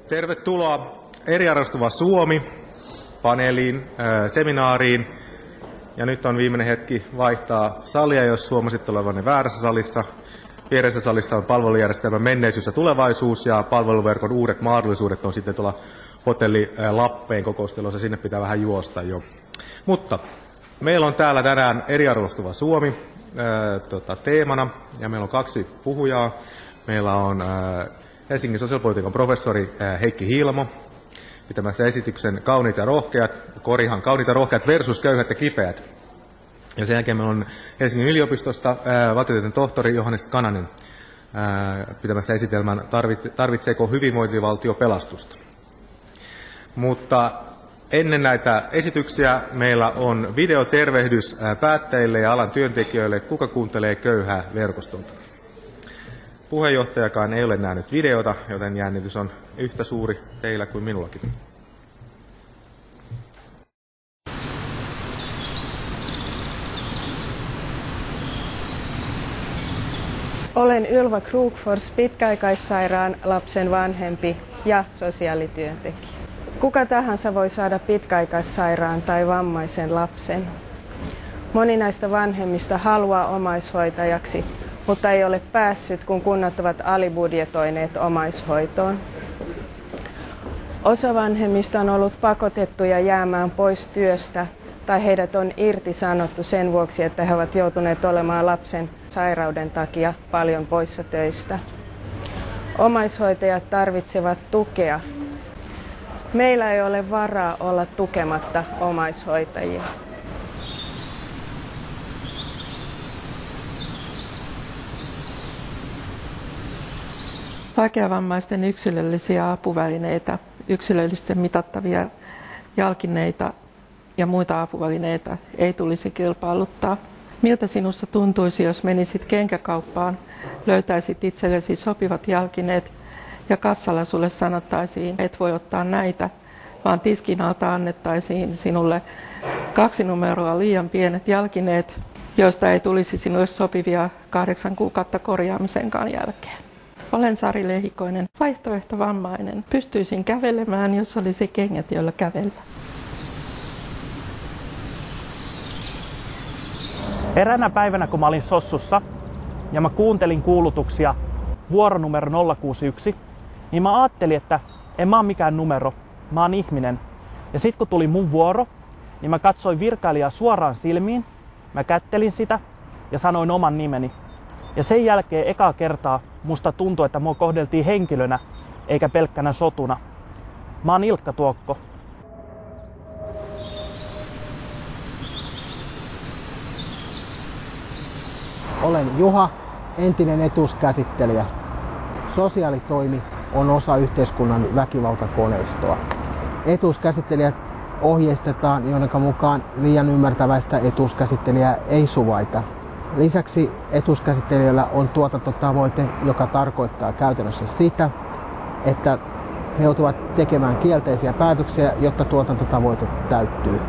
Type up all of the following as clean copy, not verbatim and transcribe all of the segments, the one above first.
Tervetuloa Eriarvoistuva Suomi paneeliin, seminaariin. Ja nyt on viimeinen hetki vaihtaa salia, jos huomasit olevanne väärässä salissa. Vieressä salissa on palvelujärjestelmän menneisyys ja tulevaisuus ja palveluverkon uudet mahdollisuudet on sitten tuolla hotelli Lappeen kokoustelussa. Sinne pitää vähän juosta jo. Mutta meillä on täällä tänään Eriarvoistuva Suomi teemana ja meillä on kaksi puhujaa. Meillä on Helsingin sosiaalipolitiikan professori Heikki Hiilamo pitämässä esityksen Kauniit ja rohkeat versus köyhät ja kipeät. Ja sen jälkeen meillä on Helsingin yliopistosta valtiotieteen tohtori Johannes Kananen pitämässä esitelmän Tarvitseeko hyvinvointivaltio pelastusta. Mutta ennen näitä esityksiä meillä on videotervehdys päättäjille ja alan työntekijöille, kuka kuuntelee köyhää verkostolta. Puheenjohtajakaan ei ole nähnyt videota, joten jännitys on yhtä suuri teillä kuin minullakin. Olen Ylva Krugfors, pitkäaikaissairaan lapsen vanhempi ja sosiaalityöntekijä. Kuka tahansa voi saada pitkäaikaissairaan tai vammaisen lapsen. Moni näistä vanhemmista haluaa omaishoitajaksi, mutta ei ole päässyt, kun kunnat ovat alibudjetoineet omaishoitoon. Osa vanhemmista on ollut pakotettuja jäämään pois työstä tai heidät on irtisanottu sen vuoksi, että he ovat joutuneet olemaan lapsen sairauden takia paljon poissa töistä. Omaishoitajat tarvitsevat tukea. Meillä ei ole varaa olla tukematta omaishoitajia. Vaikeavammaisten yksilöllisiä apuvälineitä, yksilöllisesti mitattavia jalkineita ja muita apuvälineitä ei tulisi kilpailuttaa. Miltä sinusta tuntuisi, jos menisit kenkäkauppaan, löytäisit itsellesi sopivat jalkineet ja kassalla sulle sanottaisiin, et voi ottaa näitä, vaan tiskin alta annettaisiin sinulle 2 numeroa liian pienet jalkineet, joista ei tulisi sinulle sopivia 8 kuukautta korjaamisenkaan jälkeen. Olen Sari Lehikoinen, vaihtoehtovammainen. Pystyisin kävelemään, jos olisi kengät, joilla kävellä. Eräänä päivänä, kun mä olin Sossussa ja mä kuuntelin kuulutuksia vuoronumero 061, niin mä ajattelin, että en mä ole mikään numero, mä oon ihminen. Ja sit kun tuli mun vuoro, niin mä katsoin virkailijaa suoraan silmiin, mä kättelin sitä ja sanoin oman nimeni. Ja sen jälkeen ekaa kertaa musta tuntui, että mua kohdeltiin henkilönä eikä pelkkänä sotuna. Mä oon Ilkka Tuokko. Olen Juha, entinen etuuskäsittelijä. Sosiaalitoimi on osa yhteiskunnan väkivaltakoneistoa. Etuuskäsittelijät ohjeistetaan, jonka mukaan liian ymmärtäväistä etuuskäsittelijää ei suvaita. Lisäksi etuuskäsittelijöillä on tuotantotavoite, joka tarkoittaa käytännössä sitä, että he joutuvat tekemään kielteisiä päätöksiä, jotta tuotantotavoite täyttyy.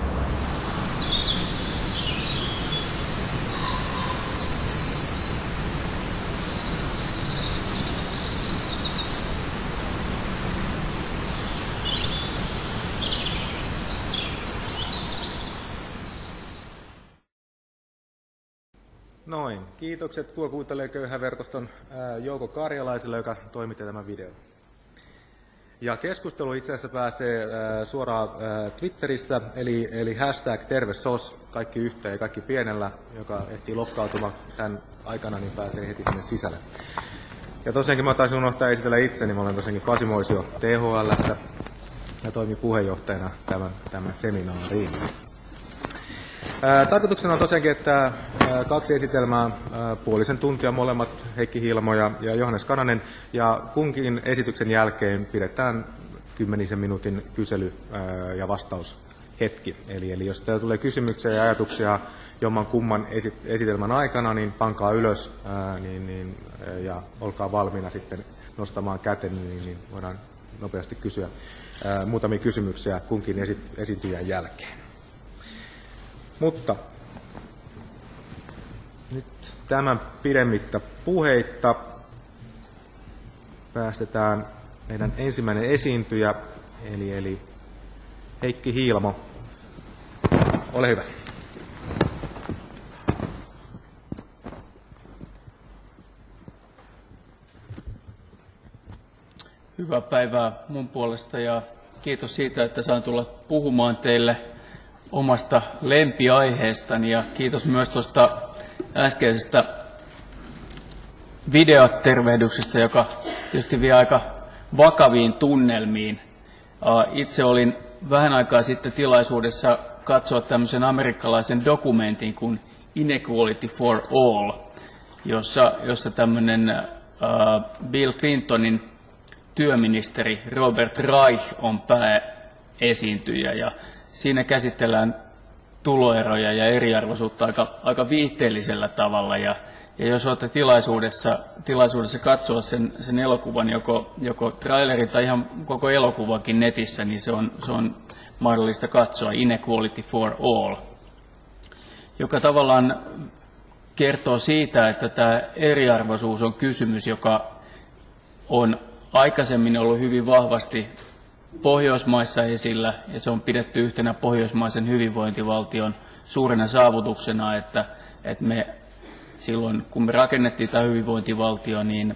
Noin. Kiitokset kuka kuuntelee köyhän verkoston Jouko Karjalaiselle, joka toimitti tämän videon. Ja keskustelu itse asiassa pääsee suoraan Twitterissä, eli hashtag tervesos, kaikki yhteen ja kaikki pienellä, joka ehtii lokkautumaan tämän aikana, niin pääsee heti sinne sisälle. Ja tosiaankin mä taisin unohtaa esitellä itseni, mä olen tosiaankin Pasi Moisio THL:stä ja toimin puheenjohtajana tämän seminaariin. Tarkoituksena on tosiaankin, että 2 esitelmää, puolisen tuntia molemmat, Heikki Hiilamo ja Johannes Kananen, ja kunkin esityksen jälkeen pidetään 10 minuutin kysely- ja vastaushetki. Eli jos teillä tulee kysymyksiä ja ajatuksia jomman kumman esitelmän aikana, niin pankaa ylös ja olkaa valmiina sitten nostamaan käten, niin voidaan nopeasti kysyä muutamia kysymyksiä kunkin esiintyjän jälkeen. Mutta nyt tämän pidemmittä puheitta päästetään meidän ensimmäinen esiintyjä, eli Heikki Hiilamo. Ole hyvä. Hyvää päivää mun puolesta ja kiitos siitä, että saan tulla puhumaan teille omasta lempiaiheestani ja kiitos myös tuosta äskeisestä videotervehdyksestä, joka tietysti vie aika vakaviin tunnelmiin. Itse olin vähän aikaa sitten tilaisuudessa katsoa tämmöisen amerikkalaisen dokumentin kuin Inequality for All, jossa tämmöinen Bill Clintonin työministeri Robert Reich on pääesiintyjä ja siinä käsitellään tuloeroja ja eriarvoisuutta aika viihteellisellä tavalla ja jos olette tilaisuudessa katsoa sen elokuvan, joko trailerin tai ihan koko elokuvakin netissä, niin se on mahdollista katsoa Inequality for All, joka tavallaan kertoo siitä, että tämä eriarvoisuus on kysymys, joka on aikaisemmin ollut hyvin vahvasti Pohjoismaissa esillä, ja se on pidetty yhtenä pohjoismaisen hyvinvointivaltion suurena saavutuksena, että me silloin, kun me rakennettiin tämä hyvinvointivaltio, niin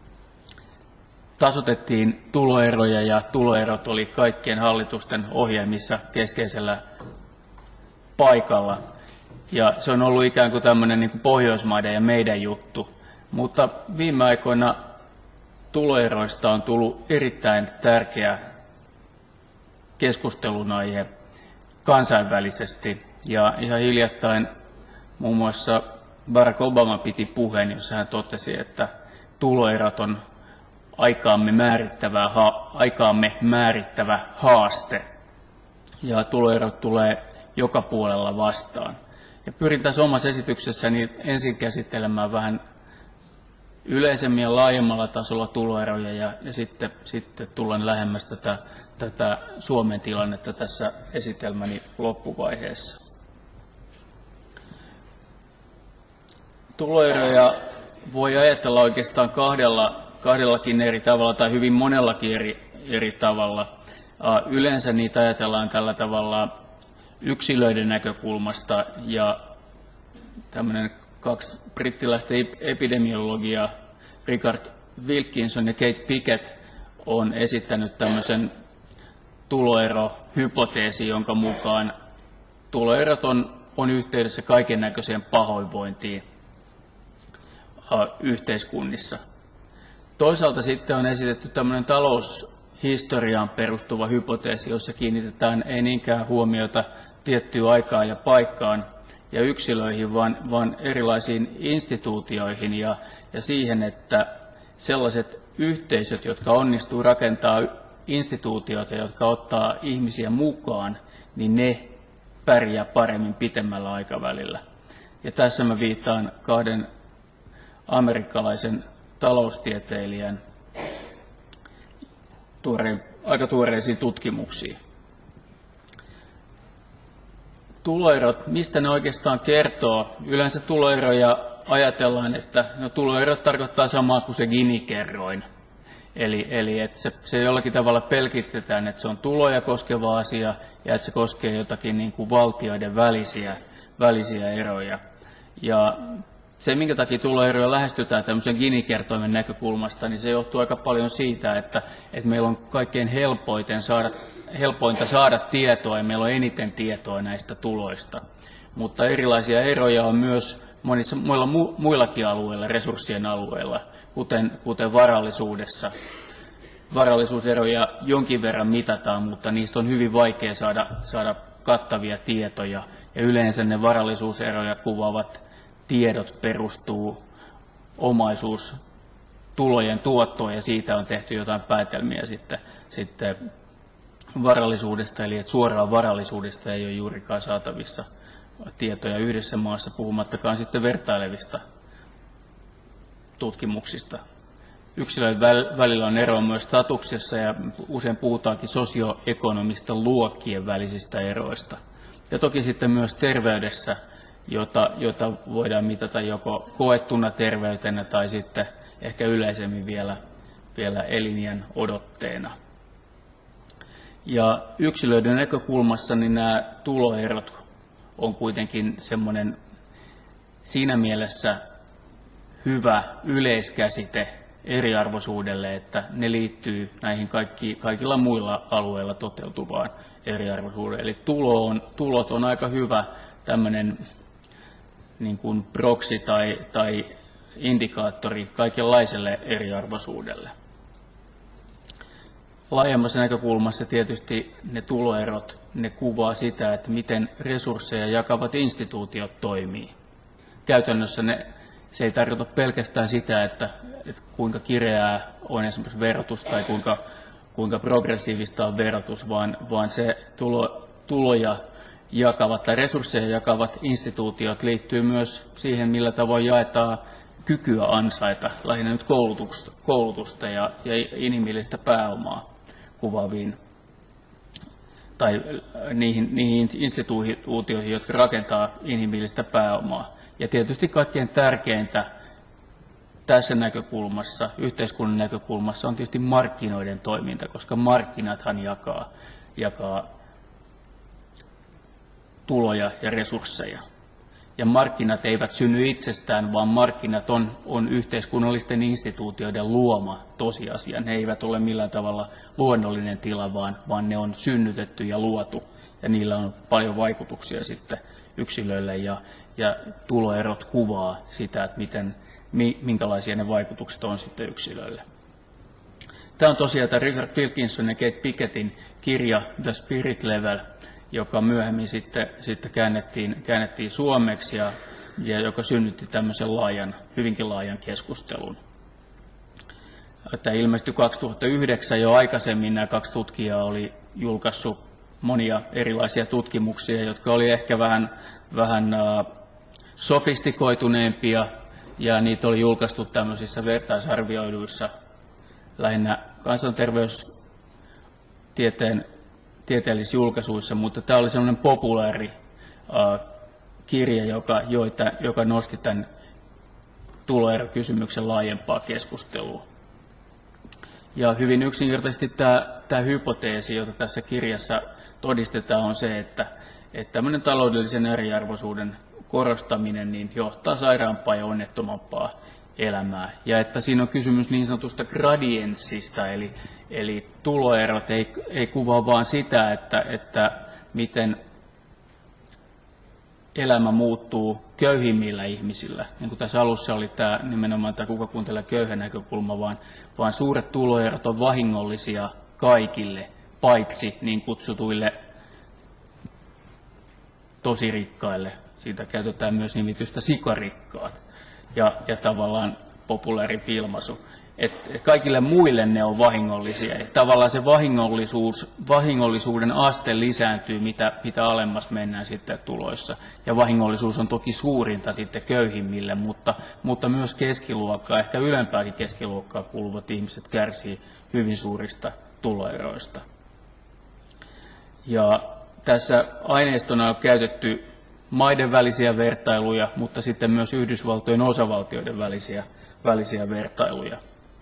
tasoitettiin tuloeroja, ja tuloerot oli kaikkien hallitusten ohjelmissa keskeisellä paikalla. Ja se on ollut ikään kuin tämmöinen niin kuin Pohjoismaiden ja meidän juttu. Mutta viime aikoina tuloeroista on tullut erittäin tärkeä keskustelun aihe kansainvälisesti. Ja ihan hiljattain muun muassa Barack Obama piti puheen, jossa hän totesi, että tuloerot on aikaamme määrittävä haaste. Ja tuloerot tulee joka puolella vastaan. Ja pyrin tässä omassa esityksessäni ensin käsittelemään vähän yleisemmin ja laajemmalla tasolla tuloeroja ja sitten tullaan lähemmäs tätä Suomen tilannetta tässä esitelmäni loppuvaiheessa. Tuloeroja voi ajatella oikeastaan kahdellakin eri tavalla tai hyvin monellakin eri tavalla. Yleensä niitä ajatellaan tällä tavalla yksilöiden näkökulmasta ja tämmöinen 2 brittiläistä epidemiologia, Richard Wilkinson ja Kate Pickett, on esittänyt tämmöisen tuloerohypoteesi, jonka mukaan tuloerot on yhteydessä kaiken näköiseen pahoinvointiin yhteiskunnissa. Toisaalta sitten on esitetty tämmöinen taloushistoriaan perustuva hypoteesi, jossa kiinnitetään ei niinkään huomiota tiettyyn aikaan ja paikkaan ja yksilöihin, vaan erilaisiin instituutioihin ja siihen, että sellaiset yhteisöt, jotka onnistuu rakentaa instituutioita, jotka ottaa ihmisiä mukaan, niin ne pärjää paremmin pitemmällä aikavälillä. Ja tässä mä viittaan 2 amerikkalaisen taloustieteilijän aika tuoreisiin tutkimuksiin. Tuloerot, mistä ne oikeastaan kertoo? Yleensä tuloeroja ajatellaan, että tuloerot tarkoittaa samaa kuin se Gini-kerroin. Eli että se jollakin tavalla pelkistetään, että se on tuloja koskeva asia ja että se koskee jotakin niin kuin valtioiden välisiä eroja. Ja se, minkä takia tuloeroja lähestytään tämmöisen Gini-kertoimen näkökulmasta, niin se johtuu aika paljon siitä, että meillä on kaikkein helpointa saada tietoa ja meillä on eniten tietoa näistä tuloista. Mutta erilaisia eroja on myös monilla muillakin alueilla, resurssien alueilla, kuten varallisuudessa. Varallisuuseroja jonkin verran mitataan, mutta niistä on hyvin vaikea saada kattavia tietoja. Ja yleensä ne varallisuuseroja kuvaavat tiedot perustuu omaisuustulojen tuottoon ja siitä on tehty jotain päätelmiä sitten varallisuudesta, eli että suoraan varallisuudesta ei ole juurikaan saatavissa tietoja yhdessä maassa, puhumattakaan sitten vertailevista tutkimuksista. Yksilöiden välillä on eroa myös statuksessa ja usein puhutaankin sosioekonomista luokkien välisistä eroista. Ja toki sitten myös terveydessä, jota voidaan mitata joko koettuna terveytenä tai sitten ehkä yleisemmin vielä eliniän odotteena. Ja yksilöiden näkökulmassa niin nämä tuloerot on kuitenkin semmoinen siinä mielessä hyvä yleiskäsite eriarvoisuudelle, että ne liittyy näihin kaikilla muilla alueilla toteutuvaan eriarvoisuuteen. Eli tulot on aika hyvä tämmöinen niin kuin proxy tai indikaattori kaikenlaiselle eriarvoisuudelle. Laajemmassa näkökulmassa tietysti ne tuloerot, ne kuvaa sitä, että miten resursseja jakavat instituutiot toimii. Käytännössä se ei tarkoita pelkästään sitä, että kuinka kireää on esimerkiksi verotus tai kuinka progressiivista on verotus, vaan se tuloja jakavat tai resursseja jakavat instituutiot liittyy myös siihen, millä tavoin jaetaan kykyä ansaita, lähinnä nyt koulutusta ja inhimillistä pääomaa kuvaaviin tai niihin instituutioihin, jotka rakentaa inhimillistä pääomaa. Ja tietysti kaikkein tärkeintä tässä näkökulmassa, yhteiskunnan näkökulmassa, on tietysti markkinoiden toiminta, koska markkinathan jakaa tuloja ja resursseja. Ja markkinat eivät synny itsestään, vaan markkinat on yhteiskunnallisten instituutioiden luoma tosiasia. Ne eivät ole millään tavalla luonnollinen tila, vaan ne on synnytetty ja luotu. Ja niillä on paljon vaikutuksia sitten yksilöille ja tuloerot kuvaa sitä, että minkälaisia ne vaikutukset on sitten yksilöille. Tämä on tosiaan tämä Richard Wilkinson ja Kate Pickettin kirja The Spirit Level, joka myöhemmin sitten käännettiin suomeksi ja joka synnytti tämmöisen hyvinkin laajan keskustelun. Tämä ilmestyi 2009 jo aikaisemmin. Nämä 2 tutkijaa oli julkaissut monia erilaisia tutkimuksia, jotka oli ehkä vähän sofistikoituneempia, ja niitä oli julkaistu tämmöisissä vertaisarvioiduissa lähinnä kansanterveystieteen tieteellisissä julkaisuissa, mutta tämä oli sellainen populaari kirja, joka nosti tämän tuloerokysymyksen laajempaa keskustelua. Ja hyvin yksinkertaisesti tämä hypoteesi, jota tässä kirjassa todistetaan, on se, että tämmöinen taloudellisen eriarvoisuuden korostaminen niin johtaa sairaampaa ja onnettomampaa elämää. Ja että siinä on kysymys niin sanotusta gradienssista, eli tuloerot ei kuvaa vaan sitä, että miten elämä muuttuu köyhimmillä ihmisillä. Niin kuin tässä alussa oli nimenomaan tämä kuka kuuntelee köyhän näkökulma, vaan suuret tuloerot on vahingollisia kaikille, paitsi niin kutsutuille tosirikkaille. Siitä käytetään myös nimitystä sikarikkaat ja tavallaan populaarimpi ilmaisu. Että kaikille muille ne on vahingollisia. Ja tavallaan se vahingollisuuden aste lisääntyy, mitä alemmas mennään sitten tuloissa. Ja vahingollisuus on toki suurinta sitten köyhimmille, mutta myös keskiluokkaa, ehkä ylempääkin keskiluokkaa kuuluvat ihmiset kärsii hyvin suurista tuloeroista. Ja tässä aineistona on käytetty maiden välisiä vertailuja, mutta sitten myös Yhdysvaltojen osavaltioiden välisiä vertailuja.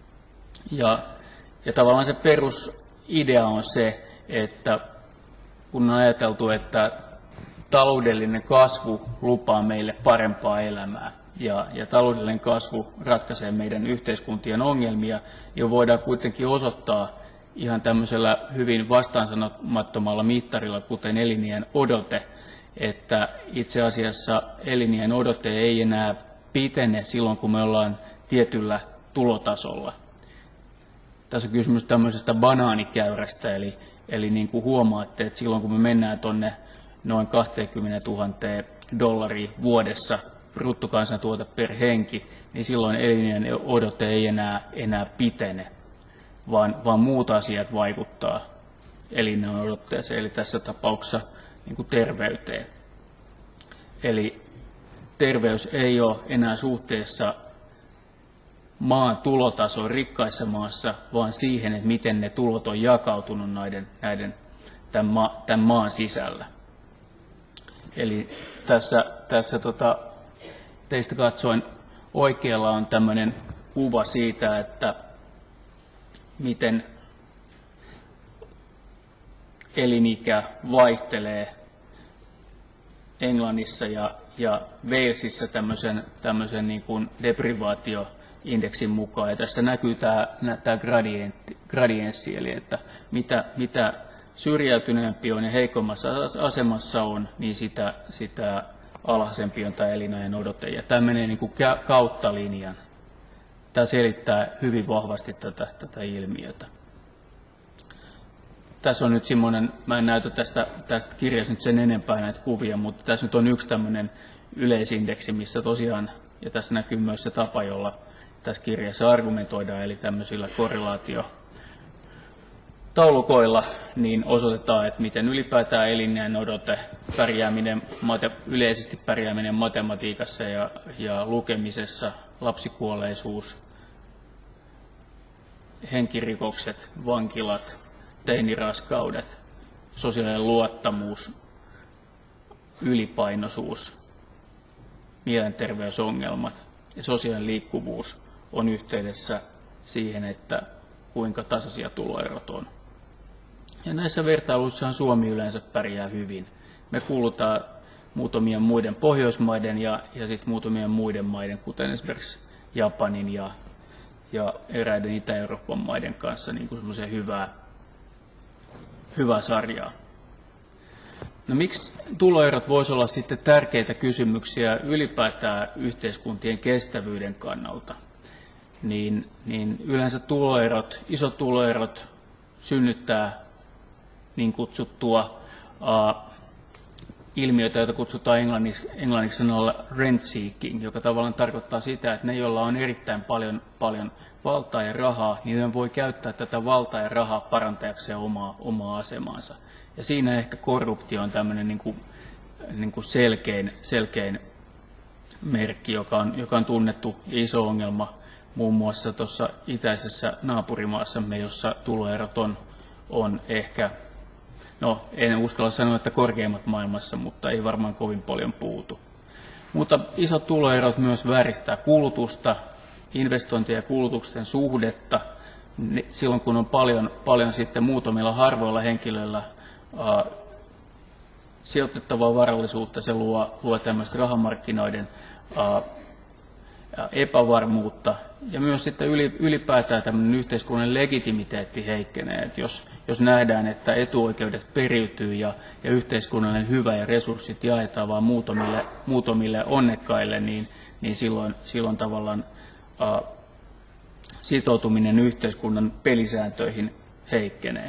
Ja tavallaan se perusidea on se, että kun on ajateltu, että taloudellinen kasvu lupaa meille parempaa elämää ja taloudellinen kasvu ratkaisee meidän yhteiskuntien ongelmia, ja voidaan kuitenkin osoittaa ihan tämmöisellä hyvin vastaansanomattomalla mittarilla, kuten eliniän odote, että itse asiassa eliniän odote ei enää pitene silloin, kun me ollaan tietyllä tulotasolla. Tässä on kysymys tämmöisestä banaanikäyrästä, eli niin kuin huomaatte, että silloin kun me mennään tuonne noin 20 000 dollaria vuodessa bruttokansantuote per henki, niin silloin eliniän odote ei enää pitene, vaan muut asiat vaikuttaa eliniän odotteeseen, eli tässä tapauksessa niin kuin terveyteen. Eli terveys ei ole enää suhteessa maan tulotasoon rikkaissa maassa, vaan siihen, että miten ne tulot on jakautunut tämän maan sisällä. Eli tässä teistä katsoen oikealla on tämmöinen kuva siitä, että miten elinikä vaihtelee Englannissa ja Walesissa tämmöisen niin kuin deprivaatioindeksin mukaan. Ja tässä näkyy tämä gradienssi, eli että mitä syrjäytyneempi on ja heikommassa asemassa on, niin sitä alhaisempi on tämä elinajan odote. Ja tämä menee niin kuin kautta linjan. Tämä selittää hyvin vahvasti tätä ilmiötä. Tässä on nyt semmoinen, mä en näytä tästä kirjasta nyt sen enempää näitä kuvia, mutta tässä nyt on yksi tämmöinen yleisindeksi, missä tosiaan, ja tässä näkyy myös se tapa, jolla tässä kirjassa argumentoidaan, eli tämmöisillä korrelaatiotaulukoilla, niin osoitetaan, että miten ylipäätään elinajan odote, yleisesti pärjääminen matematiikassa ja lukemisessa, lapsikuolleisuus, henkirikokset, vankilat, teiniraskaudet, sosiaalinen luottamus, ylipainoisuus, mielenterveysongelmat ja sosiaalinen liikkuvuus on yhteydessä siihen, että kuinka tasaisia tuloerot on. Ja näissä vertailuissahan Suomi yleensä pärjää hyvin. Me kuulutaan muutamien muiden Pohjoismaiden ja sitten muutamien muiden maiden, kuten esimerkiksi Japanin ja eräiden Itä-Euroopan maiden kanssa niin kuin semmoiseen hyvää sarjaa. No miksi tuloerot voisi olla sitten tärkeitä kysymyksiä ylipäätään yhteiskuntien kestävyyden kannalta? Niin yleensä isot tuloerot synnyttää niin kutsuttua ilmiötä, jota kutsutaan englanniksi sanalla rent seeking, joka tavallaan tarkoittaa sitä, että ne, joilla on erittäin paljon valtaa ja rahaa, niin ne voi käyttää tätä valtaa ja rahaa parantajakseen omaa asemaansa. Ja siinä ehkä korruptio on tämmöinen niin kuin selkein merkki, joka on tunnettu iso ongelma muun muassa tuossa itäisessä naapurimaassamme, jossa tuloerot on ehkä, no en uskalla sanoa, että korkeimmat maailmassa, mutta ei varmaan kovin paljon puutu. Mutta isot tuloerot myös vääristää kulutusta, investointien ja kulutuksen suhdetta. Silloin kun on paljon sitten muutamilla harvoilla henkilöillä sijoitettavaa varallisuutta, se luo tämmöistä rahamarkkinoiden epävarmuutta. Ja myös sitten ylipäätään tämmöinen yhteiskunnan legitimiteetti heikkenee. Että jos nähdään, että etuoikeudet periytyy ja yhteiskunnallinen hyvä ja resurssit jaetaan vain muutamille onnekkaille, niin silloin tavallaan sitoutuminen yhteiskunnan pelisääntöihin heikkenee.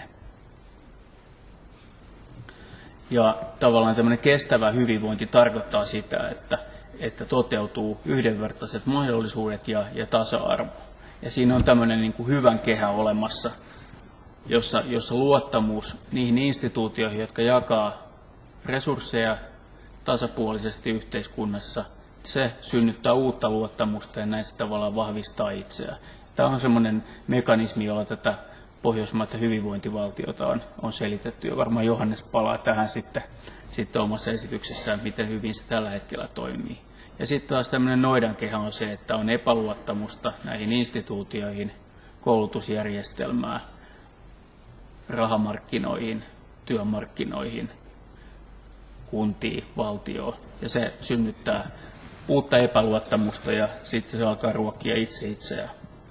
Ja tavallaan tämmöinen kestävä hyvinvointi tarkoittaa sitä, että toteutuu yhdenvertaiset mahdollisuudet ja tasa-arvo. Ja siinä on tämmöinen niin kuin hyvän kehä olemassa, jossa luottamus niihin instituutioihin, jotka jakaa resursseja tasapuolisesti yhteiskunnassa, se synnyttää uutta luottamusta ja näin se tavallaan vahvistaa itseään. Tämä on semmoinen mekanismi, jolla tätä pohjoismaista hyvinvointivaltiota on selitetty, ja varmaan Johannes palaa tähän sitten omassa esityksessään, miten hyvin se tällä hetkellä toimii. Ja sitten taas tämmöinen noidankehä on se, että on epäluottamusta näihin instituutioihin, koulutusjärjestelmään, rahamarkkinoihin, työmarkkinoihin, kuntiin, valtioon. Ja se synnyttää uutta epäluottamusta ja sitten se alkaa ruokkia itseään.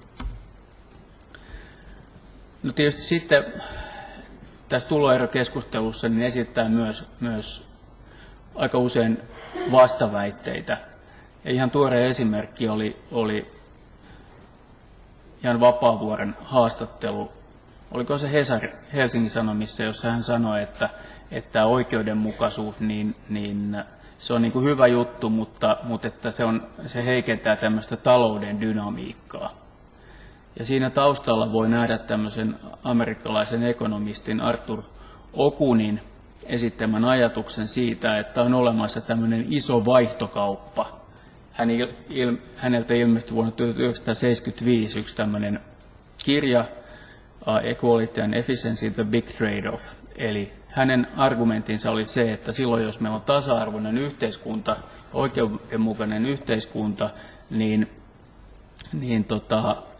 No tietysti sitten tässä tuloerokeskustelussa niin esitetään myös aika usein vastaväitteitä. Ja ihan tuore esimerkki oli Jan Vapaavuoren haastattelu. Oliko se Helsingin Sanomissa, jossa hän sanoi, että oikeudenmukaisuus niin se on niin kuin hyvä juttu, mutta että se heikentää tämmöistä talouden dynamiikkaa. Ja siinä taustalla voi nähdä tämmöisen amerikkalaisen ekonomistin Arthur Okunin esittämän ajatuksen siitä, että on olemassa tämmöinen iso vaihtokauppa. Häneltä ilmestyi vuonna 1975 yksi tämmöinen kirja, Equality and Efficiency, The Big Trade-off. Eli hänen argumenttinsa oli se, että silloin jos meillä on tasa-arvoinen yhteiskunta, oikeudenmukainen yhteiskunta, niin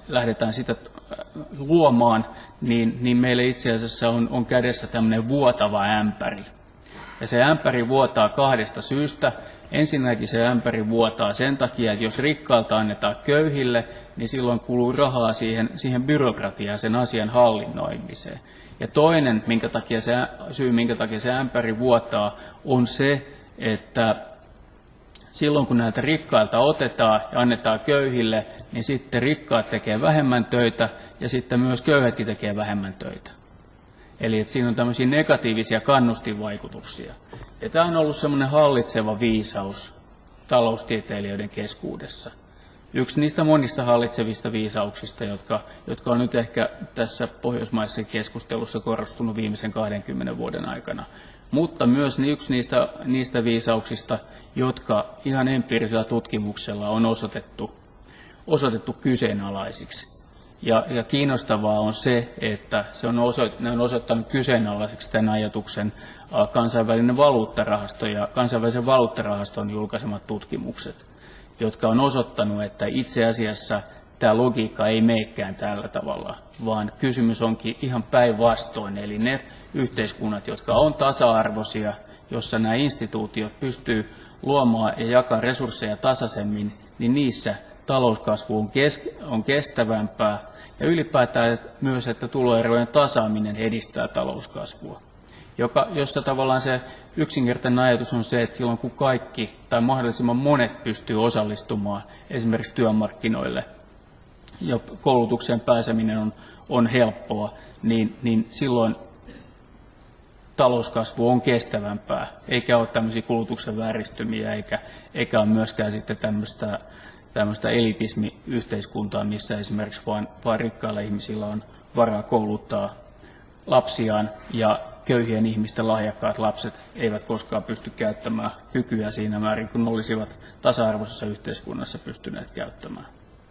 lähdetään sitä luomaan, niin meillä itse asiassa on kädessä tämmöinen vuotava ämpäri. Ja se ämpäri vuotaa kahdesta syystä. Ensinnäkin se ämpäri vuotaa sen takia, että jos rikkailta annetaan köyhille, niin silloin kuluu rahaa siihen byrokratiaan, sen asian hallinnoimiseen. Ja toinen syy, minkä takia se ämpäri vuotaa, on se, että silloin kun näiltä rikkailta otetaan ja annetaan köyhille, niin sitten rikkaat tekee vähemmän töitä ja sitten myös köyhätkin tekee vähemmän töitä. Eli että siinä on tämmöisiä negatiivisia kannustinvaikutuksia. Ja tämä on ollut semmoinen hallitseva viisaus taloustieteilijöiden keskuudessa. Yksi niistä monista hallitsevista viisauksista, jotka on nyt ehkä tässä pohjoismaisessa keskustelussa korostunut viimeisen 20 vuoden aikana. Mutta myös yksi niistä viisauksista, jotka ihan empiirisellä tutkimuksella on osoitettu kyseenalaisiksi. Ja kiinnostavaa on se, että ne on osoittanut kyseenalaiseksi tämän ajatuksen kansainvälinen valuuttarahasto ja kansainvälisen valuuttarahaston julkaisemat tutkimukset, jotka on osoittanut, että itse asiassa tämä logiikka ei meekään tällä tavalla, vaan kysymys onkin ihan päinvastoin. Eli ne yhteiskunnat, jotka on tasa-arvoisia, jossa nämä instituutiot pystyy luomaan ja jakamaan resursseja tasaisemmin, niin niissä talouskasvu on kestävämpää ja ylipäätään myös, että tuloerojen tasaaminen edistää talouskasvua. Jossa tavallaan se yksinkertainen ajatus on se, että silloin kun kaikki tai mahdollisimman monet pystyy osallistumaan esimerkiksi työmarkkinoille ja koulutukseen pääseminen on helppoa, niin silloin talouskasvu on kestävämpää, eikä ole tämmöisiä kulutuksen vääristymiä, eikä ole myöskään sitten tämmöistä elitismiyhteiskuntaa, missä esimerkiksi vain rikkailla ihmisillä on varaa kouluttaa lapsiaan ja köyhien ihmisten lahjakkaat lapset eivät koskaan pysty käyttämään kykyä siinä määrin, kun olisivat tasa-arvoisessa yhteiskunnassa pystyneet käyttämään.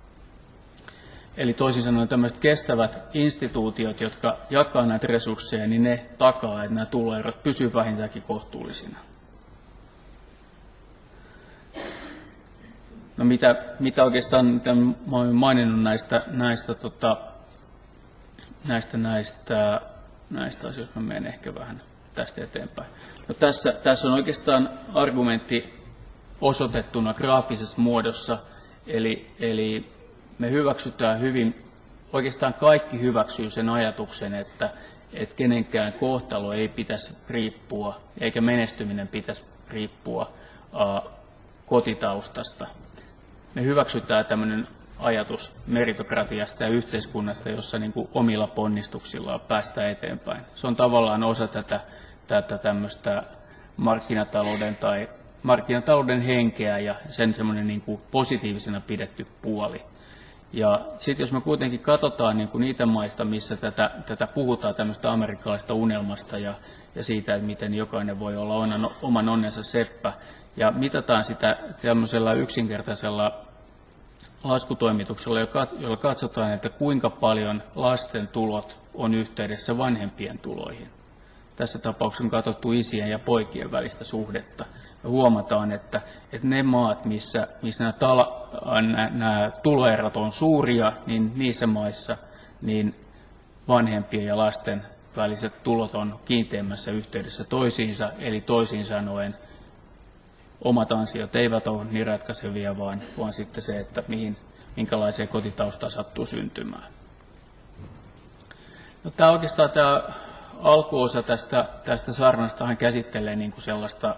Eli toisin sanoen tämmöiset kestävät instituutiot, jotka jakaa näitä resursseja, niin ne takaa, että nämä tuloerot pysyvät vähintäänkin kohtuullisina. No mitä oikeastaan mitä mä olen maininnut näistä asioista, mä menen ehkä vähän tästä eteenpäin. No tässä on oikeastaan argumentti osoitettuna graafisessa muodossa, eli me hyväksytään oikeastaan kaikki hyväksyy sen ajatuksen, että kenenkään kohtalo ei pitäisi riippua, eikä menestyminen pitäisi riippua kotitaustasta. Me hyväksytään tämmöinen ajatus meritokratiasta ja yhteiskunnasta, jossa niin kuin omilla ponnistuksillaan päästään eteenpäin. Se on tavallaan osa tätä tämmöistä markkinatalouden henkeä ja sen semmoinen niin kuin positiivisena pidetty puoli. Ja sitten jos me kuitenkin katsotaan niin kuin niitä maista, missä tätä puhutaan tämmöistä amerikkalaista unelmasta ja siitä, että miten jokainen voi olla oman onnensa seppä, ja mitataan sitä tämmöisellä yksinkertaisella laskutoimituksella, jolla katsotaan, että kuinka paljon lasten tulot on yhteydessä vanhempien tuloihin. Tässä tapauksessa on katsottu isien ja poikien välistä suhdetta. Ja huomataan, että ne maat, missä nämä tuloerot on suuria, niin niissä maissa niin vanhempien ja lasten väliset tulot on kiinteämmässä yhteydessä toisiinsa, eli toisin sanoen omat ansiot eivät ole niin ratkaisevia, vaan sitten se, että minkälaiseen kotitaustaan sattuu syntymään. No, tämä alkuosa tästä saarnastahan käsittelee niin kuin sellaista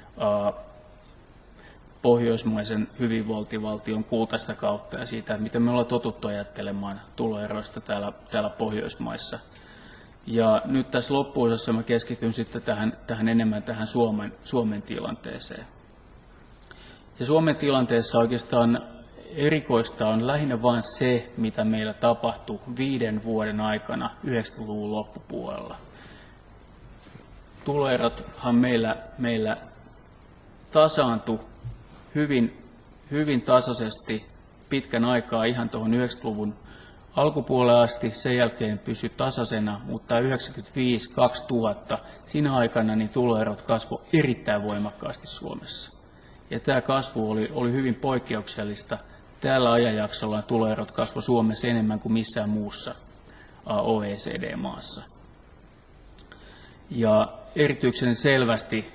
pohjoismaisen hyvinvointivaltion kultaista kautta ja siitä, miten me ollaan totuttu ajattelemaan tuloeroista täällä Pohjoismaissa. Ja nyt tässä loppuosassa mä keskityn sitten enemmän tähän Suomen tilanteeseen. Ja Suomen tilanteessa oikeastaan erikoista on lähinnä vain se, mitä meillä tapahtui 5 vuoden aikana 90-luvun loppupuolella. Tuloerothan meillä tasaantui hyvin tasaisesti pitkän aikaa ihan tuohon 90-luvun alkupuolelle asti, sen jälkeen pysyi tasaisena, mutta 1995-2000 siinä aikana niin tuloerot kasvoi erittäin voimakkaasti Suomessa. Ja tämä kasvu oli hyvin poikkeuksellista tällä ajanjaksolla tuloerot kasvoi Suomessa enemmän kuin missään muussa OECD-maassa. Ja erityisen selvästi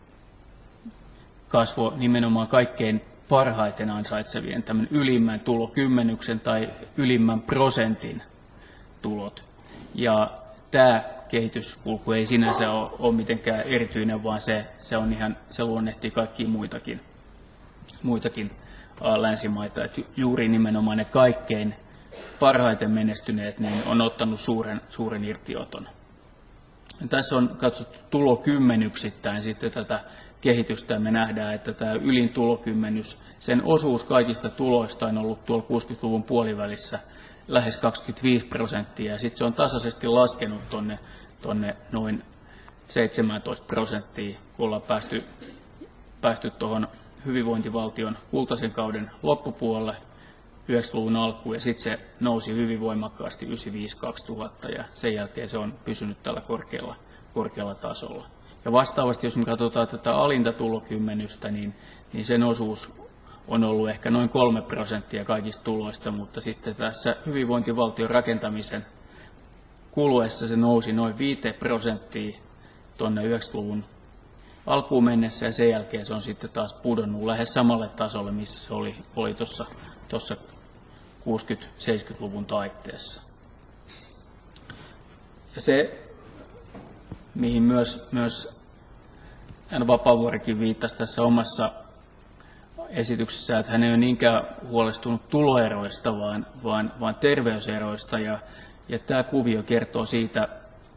kasvoi nimenomaan kaikkein parhaiten ansaitsevien tämän ylimmän tulokymmenyksen tai ylimmän prosentin tulot. Ja tämä kehityskulku ei sinänsä ole mitenkään erityinen, vaan se luonnehtii kaikkia muitakin länsimaita. Että juuri nimenomaan ne kaikkein parhaiten menestyneet niin on ottanut suuren irtioton. Ja tässä on katsottu tulokymmenyksittäin sitten tätä kehitystä. Me nähdään, että tämä ylin tulokymmenys, sen osuus kaikista tuloista on ollut tuolla 60-luvun puolivälissä lähes 25%, ja sitten se on tasaisesti laskenut tuonne noin 17%, kun ollaan päästy tuohon hyvinvointivaltion kultaisen kauden loppupuolelle 90-luvun alkuun, ja sitten se nousi hyvin voimakkaasti 1995-2000, ja sen jälkeen se on pysynyt tällä korkealla tasolla. Ja vastaavasti, jos me katsotaan tätä alinta tulokymmenystä, niin sen osuus on ollut ehkä noin 3% kaikista tuloista, mutta sitten tässä hyvinvointivaltion rakentamisen kuluessa se nousi noin 5% tuonne 90-luvun alkuun mennessä, ja sen jälkeen se on sitten taas pudonnut lähes samalle tasolle, missä se oli tuossa 60-70-luvun taitteessa. Ja se, mihin myös Jan Vapaavuorikin viittasi tässä omassa esityksessä, että hän ei ole niinkään huolestunut tuloeroista, vaan terveyseroista. Ja tämä kuvio kertoo siitä,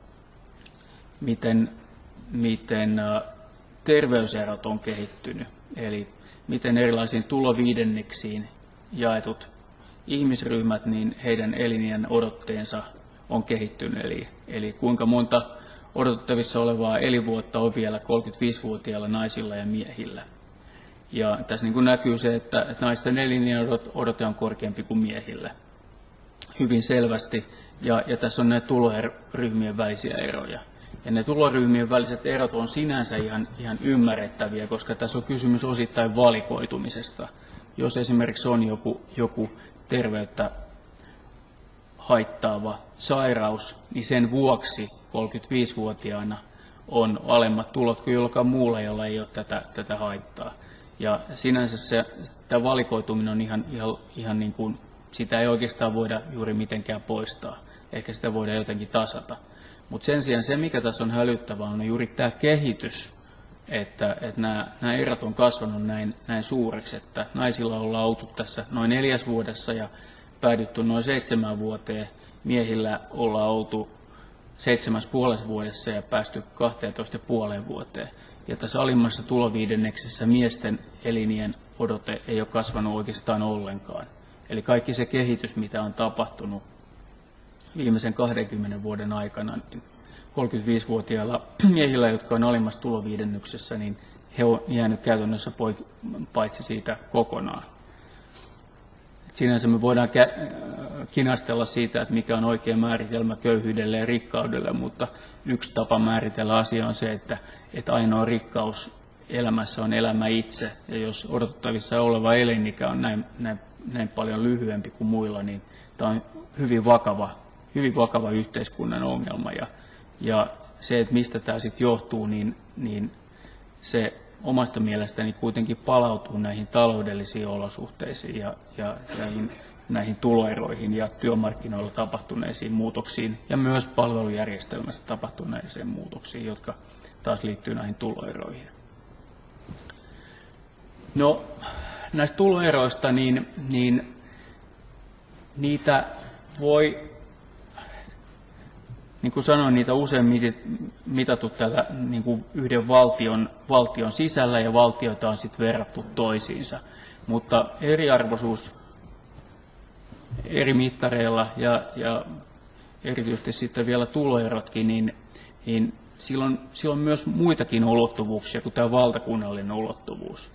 miten terveyserot on kehittynyt. Eli miten erilaisiin tuloviidenneksiin jaetut ihmisryhmät, niin heidän eliniän odotteensa on kehittynyt. Eli kuinka monta odotettavissa olevaa elinvuotta on vielä 35-vuotiailla naisilla ja miehillä. Ja tässä niin kuin näkyy se, että naisten eliniän odote on korkeampi kuin miehillä hyvin selvästi. Ja tässä on näitä tuloryhmien välisiä eroja. Ja ne tuloryhmien väliset erot on sinänsä ihan ymmärrettäviä, koska tässä on kysymys osittain valikoitumisesta. Jos esimerkiksi on joku terveyttä haittaava sairaus, niin sen vuoksi 35-vuotiaana on alemmat tulot kuin jollakaan muulla, jolla ei ole tätä haittaa. Ja sinänsä tämä valikoituminen on ihan niin kuin, sitä ei oikeastaan voida juuri mitenkään poistaa. Ehkä sitä voidaan jotenkin tasata. Mutta sen sijaan se, mikä tässä on hälyttävää, on juuri tämä kehitys, että nämä erot on kasvanut näin suureksi, että naisilla ollaan oltu tässä noin 4 vuodessa ja päädytty noin 7 vuoteen. Miehillä ollaan oltu 7,5 vuodessa ja päästy 12,5 vuoteen. Ja tässä alimmassa tuloviidenneksessä miesten elinien odote ei ole kasvanut oikeastaan ollenkaan. Eli kaikki se kehitys, mitä on tapahtunut viimeisen 20 vuoden aikana, niin 35-vuotiailla miehillä, jotka on alimmassa tuloviidennyksessä, niin he on jäänyt käytännössä paitsi siitä kokonaan. Sinänsä me voidaan kinastella siitä, että mikä on oikea määritelmä köyhyydelle ja rikkaudelle, mutta yksi tapa määritellä asia on se, että ainoa rikkaus elämässä on elämä itse. Ja jos odotettavissa oleva elinikä on näin paljon lyhyempi kuin muilla, niin tämä on hyvin vakava yhteiskunnan ongelma. Ja se, että mistä tämä sitten johtuu, niin se omasta mielestäni kuitenkin palautuu näihin taloudellisiin olosuhteisiin ja näihin tuloeroihin ja työmarkkinoilla tapahtuneisiin muutoksiin ja myös palvelujärjestelmässä tapahtuneisiin muutoksiin, jotka taas liittyy näihin tuloeroihin. No, näistä tuloeroista, niin niitä voi, niin kuin sanoin, niitä usein mitattu tällä niin kuin yhden valtion sisällä ja valtioita on sitten verrattu toisiinsa. Mutta eriarvoisuus eri mittareilla ja erityisesti sitten vielä tuloerotkin, niin silloin on myös muitakin ulottuvuuksia kuin tämä valtakunnallinen ulottuvuus.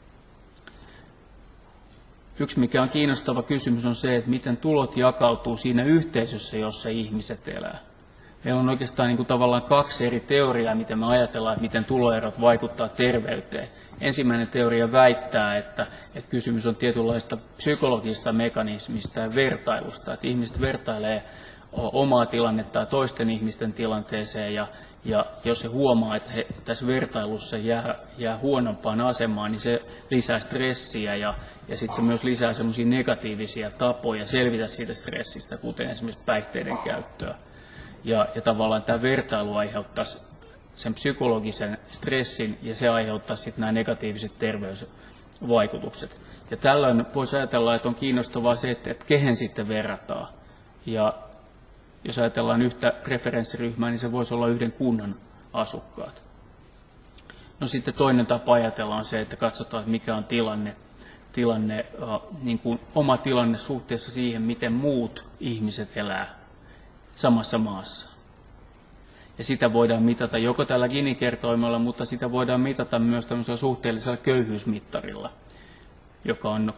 Yksi, mikä on kiinnostava kysymys, on se, että miten tulot jakautuu siinä yhteisössä, jossa ihmiset elää. meillä on oikeastaan niin kuin tavallaan kaksi eri teoriaa, miten me ajatellaan, että miten tuloerot vaikuttaa terveyteen. Ensimmäinen teoria väittää, että kysymys on tietynlaista psykologista mekanismista ja vertailusta, että ihmiset vertailee omaa tilannettaan toisten ihmisten tilanteeseen, ja jos se huomaa, että he tässä vertailussa jää huonompaan asemaan, niin se lisää stressiä ja sitten se myös lisää semmoisia negatiivisia tapoja selvitä siitä stressistä, kuten esimerkiksi päihteiden käyttöä. Ja tavallaan tämä vertailu aiheuttaisi sen psykologisen stressin ja se aiheuttaa sitten nämä negatiiviset terveysvaikutukset. Ja tällöin voisi ajatella, että on kiinnostavaa se, että kehen sitten verrataan. Ja jos ajatellaan yhtä referenssiryhmää, niin se voisi olla yhden kunnan asukkaat. No sitten toinen tapa ajatella on se, että katsotaan, että mikä on tilanne niin kuin oma tilanne suhteessa siihen, miten muut ihmiset elää samassa maassa. Ja sitä voidaan mitata joko tällä Gini-kertoimella, mutta sitä voidaan mitata myös tämmöisellä suhteellisella köyhyysmittarilla, joka on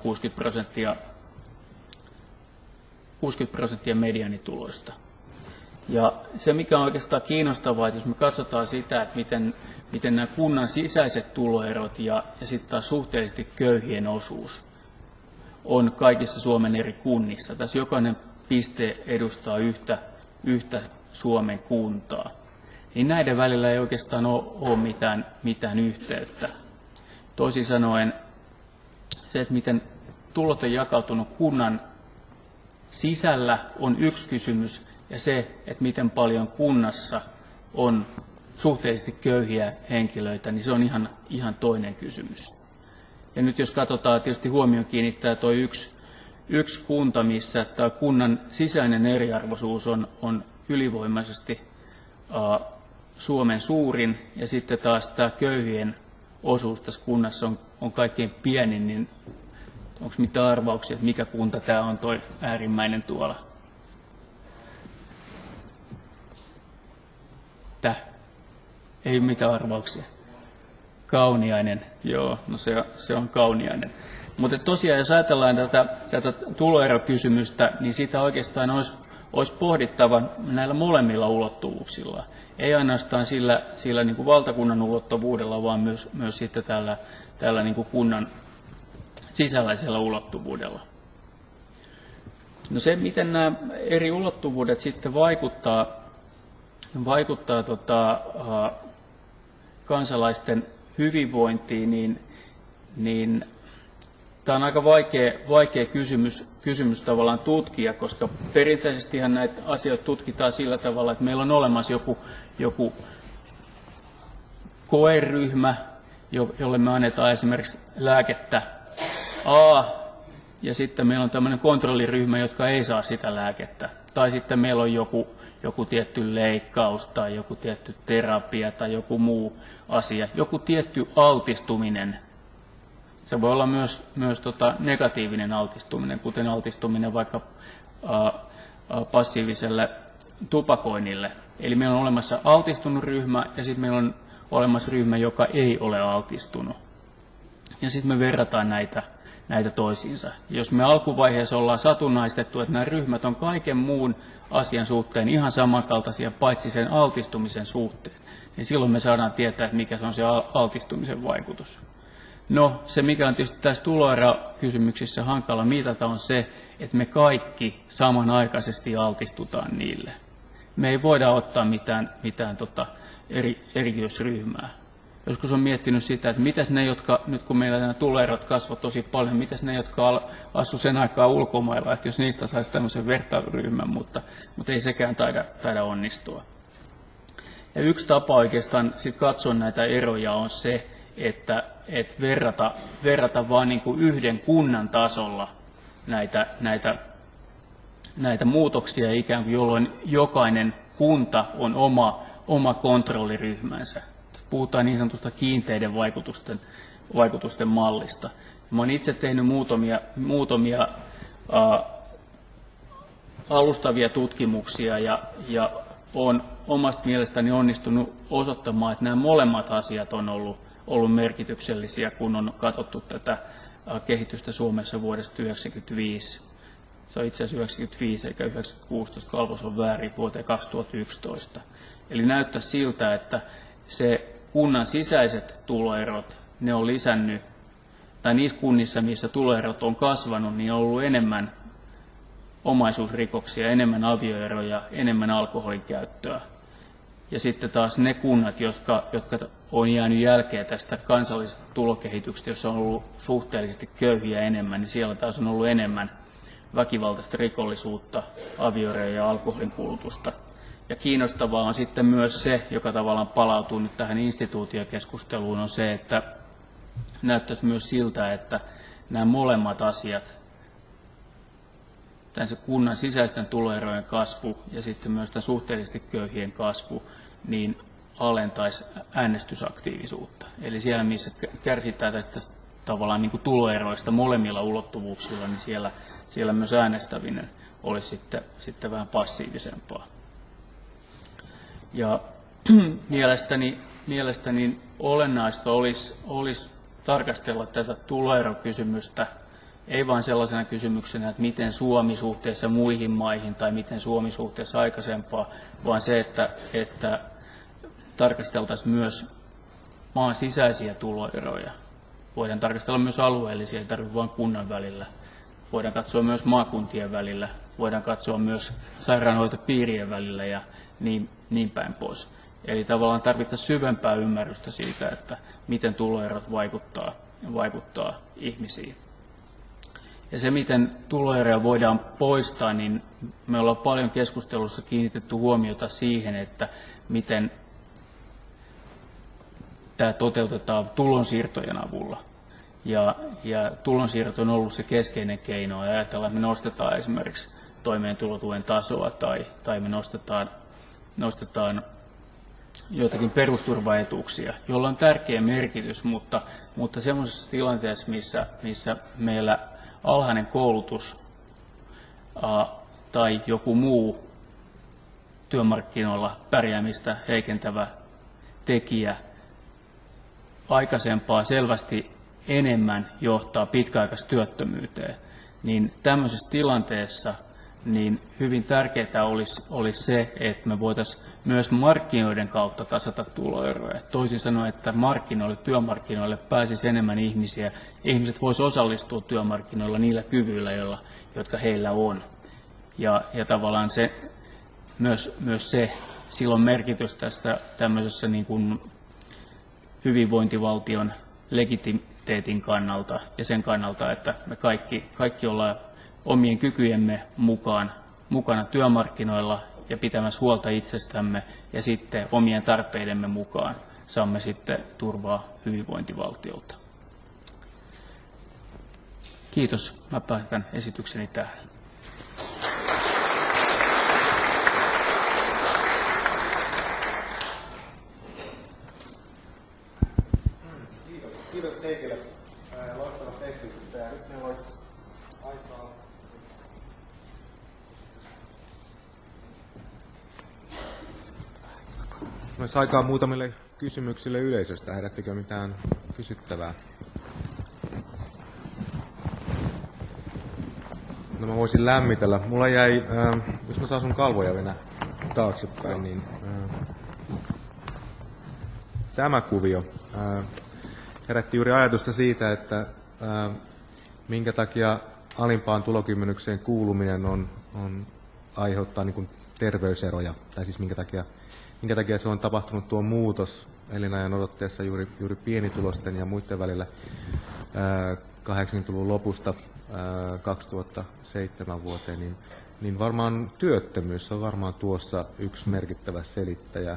60% mediaanituloista. Ja se, mikä on oikeastaan kiinnostavaa, että jos me katsotaan sitä, että miten nämä kunnan sisäiset tuloerot ja sitten taas suhteellisesti köyhien osuus on kaikissa Suomen eri kunnissa. Tässä jokainen piste edustaa yhtä Suomen kuntaa. Niin näiden välillä ei oikeastaan ole mitään yhteyttä. Toisin sanoen se, että miten tulot on jakautunut kunnan sisällä on yksi kysymys, ja se, että miten paljon kunnassa on suhteellisesti köyhiä henkilöitä, niin se on ihan toinen kysymys. Ja nyt jos katsotaan, tietysti huomioon kiinnittää tuo yksi kunta, missä tämä kunnan sisäinen eriarvoisuus on ylivoimaisesti Suomen suurin, ja sitten taas tämä köyhien osuus tässä kunnassa on kaikkein pienin, niin onko mitään arvauksia, että mikä kunta tämä on tuo äärimmäinen tuolla? Ei mitään arvauksia. Kauniainen, joo, no se on Kauniainen. Mutta tosiaan, jos ajatellaan tätä tuloerokysymystä, niin sitä oikeastaan olisi pohdittava näillä molemmilla ulottuvuuksilla. Ei ainoastaan sillä niin kuin valtakunnan ulottuvuudella, vaan myös sitten tällä niin kuin kunnan sisälläisellä ulottuvuudella. No se, miten nämä eri ulottuvuudet sitten vaikuttaa kansalaisten hyvinvointiin, niin tämä on aika vaikea kysymys tavallaan tutkia, koska perinteisestihan näitä asioita tutkitaan sillä tavalla, että meillä on olemassa joku koeryhmä, jolle me annetaan esimerkiksi lääkettä A, ja sitten meillä on tämmöinen kontrolliryhmä, jotka ei saa sitä lääkettä. Tai sitten meillä on joku tietty leikkaus tai joku tietty terapia tai joku muu asia, joku tietty altistuminen. Se voi olla myös negatiivinen altistuminen, kuten altistuminen vaikka passiiviselle tupakoinnille. Eli meillä on olemassa altistunut ryhmä ja sitten meillä on olemassa ryhmä, joka ei ole altistunut. Ja sitten me verrataan näitä toisiinsa. Jos me alkuvaiheessa ollaan satunnaistettu, että nämä ryhmät on kaiken muun asian suhteen ihan samankaltaisia, paitsi sen altistumisen suhteen, niin silloin me saadaan tietää, että mikä on se altistumisen vaikutus. No, se mikä on tietysti tässä tuloerokysymyksissä hankala mitata on se, että me kaikki samanaikaisesti altistutaan niille. Me ei voida ottaa mitään erityisryhmää. Joskus on miettinyt sitä, että mitäs ne, jotka, nyt kun meillä nämä tuloerot kasvavat tosi paljon, mitäs ne, jotka asuivat sen aikaa ulkomailla, että jos niistä saisi tämmöisen vertailuryhmän, mutta ei sekään taida onnistua. Ja yksi tapa oikeastaan sit katsoa näitä eroja on se, että verrata vain niin kuin yhden kunnan tasolla näitä muutoksia ikään kuin, jolloin jokainen kunta on oma kontrolliryhmänsä. Puhutaan niin sanotusta kiinteiden vaikutusten mallista. Mä olen itse tehnyt muutamia alustavia tutkimuksia ja olen omasta mielestäni onnistunut osoittamaan, että nämä molemmat asiat on ollut merkityksellisiä, kun on katsottu tätä kehitystä Suomessa vuodesta 1995 Se on itse asiassa 95 eikä 96, koska Kalvos on väärin, vuoteen 2011. Eli näyttää siltä, että se kunnan sisäiset tuloerot, ne on lisännyt, tai niissä kunnissa, missä tuloerot on kasvanut, niin on ollut enemmän omaisuusrikoksia, enemmän avioeroja, enemmän alkoholin käyttöä. Ja sitten taas ne kunnat, jotka on jäänyt jälkeen tästä kansallisesta tulokehityksestä, jossa on ollut suhteellisesti köyhiä enemmän, niin siellä taas on ollut enemmän väkivaltaista rikollisuutta, avioeroja ja alkoholin kulutusta. Ja kiinnostavaa on sitten myös se, joka tavallaan palautuu nyt tähän instituutiokeskusteluun, on se, että näyttäisi myös siltä, että nämä molemmat asiat, tämän kunnan sisäisten tuloerojen kasvu ja sitten myös tämän suhteellisesti köyhien kasvu, niin alentaisi äänestysaktiivisuutta. Eli siellä, missä kärsitään tästä tavallaan niin kuin tuloeroista molemmilla ulottuvuuksilla, niin siellä myös äänestäminen olisi sitten vähän passiivisempaa. Ja mielestäni olennaista olisi tarkastella tätä tuloerokysymystä, ei vain sellaisena kysymyksenä, että miten Suomi suhteessa muihin maihin tai miten Suomi suhteessa aikaisempaa, vaan se, että tarkasteltaisiin myös maan sisäisiä tuloeroja. Voidaan tarkastella myös alueellisia, ei tarvitse vain kunnan välillä. Voidaan katsoa myös maakuntien välillä, voidaan katsoa myös sairaanhoitopiirien välillä ja niin päin pois. Eli tavallaan tarvittaisiin syvempää ymmärrystä siitä, että miten tuloerot vaikuttaa ihmisiin. Ja se, miten tuloeroja voidaan poistaa, niin me ollaan paljon keskustelussa kiinnitetty huomiota siihen, että miten tämä toteutetaan tulonsiirtojen avulla. Ja tulonsiirto on ollut se keskeinen keino. Ja ajatellaan, että me nostetaan esimerkiksi toimeentulotuen tasoa tai me nostetaan joitakin perusturvaetuuksia, jolla on tärkeä merkitys, mutta sellaisessa tilanteessa, missä meillä alhainen koulutus tai joku muu työmarkkinoilla pärjäämistä heikentävä tekijä aikaisempaa selvästi enemmän johtaa pitkäaikaistyöttömyyteen, niin tämmöisessä tilanteessa niin hyvin tärkeää olisi se, että me voitaisiin myös markkinoiden kautta tasata tuloeroja. Toisin sanoen, että työmarkkinoille pääsisi enemmän ihmisiä, ja ihmiset voisivat osallistua työmarkkinoilla niillä kyvyillä, jotka heillä on. Ja tavallaan myös se, sillä on merkitys tässä tämmöisessä niin kuin hyvinvointivaltion legitimiteetin kannalta ja sen kannalta, että me kaikki ollaan omien kykyjemme mukana työmarkkinoilla ja pitämässä huolta itsestämme ja sitten omien tarpeidemme mukaan saamme sitten turvaa hyvinvointivaltiolta. Kiitos. Mä päätän esitykseni tähän. Kiitos Heikille loistavasta esityksestä. Ja nyt meillä olisi aikaa. Olisi aikaa muutamille kysymyksille yleisöstä. Herättikö mitään kysyttävää? No mä voisin lämmitellä. Mulla jäi, jos mä saan sun kalvoja venä taaksepäin, niin tämä kuvio herätti juuri ajatusta siitä, että minkä takia alimpaan tulokymmenykseen kuuluminen on aiheuttaa niin kuin terveyseroja, tai siis minkä takia se on tapahtunut tuo muutos elinajan odotteessa juuri pienitulosten ja muiden välillä 80-luvun lopusta 2007 vuoteen, niin varmaan työttömyys on varmaan tuossa yksi merkittävä selittäjä,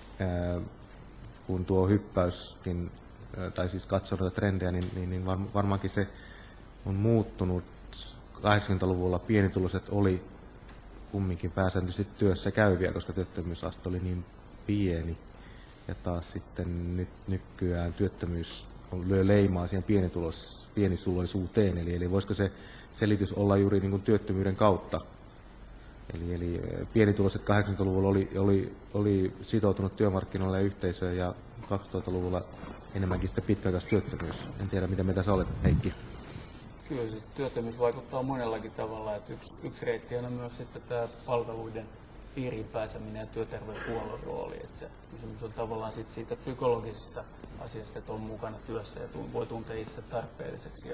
kun tuo hyppäyskin, tai siis katsoo näitä trendejä, niin varmaankin se on muuttunut. 80-luvulla pienituloiset oli kumminkin pääsääntöisesti työssä käyviä, koska työttömyysaste oli niin pieni. Ja taas sitten nykyään työttömyys lyö leimaa siihen pienituloisuuteen. Eli voisiko se selitys olla juuri niin kuin työttömyyden kautta? Eli pienituloiset 80-luvulla oli sitoutunut työmarkkinoille ja yhteisöön, ja 2000-luvulla enemmänkin sitten pitkäaikaistyöttömyys. En tiedä, mitä mieltä sä olet, Heikki. Kyllä siis työttömyys vaikuttaa monellakin tavalla. Että yksi reitti on myös sitten tämä palveluiden piiriin pääseminen ja työterveyshuollon rooli. Että se kysymys on tavallaan sit siitä psykologisesta asiasta, että on mukana työssä ja voi tuntea itse tarpeelliseksi.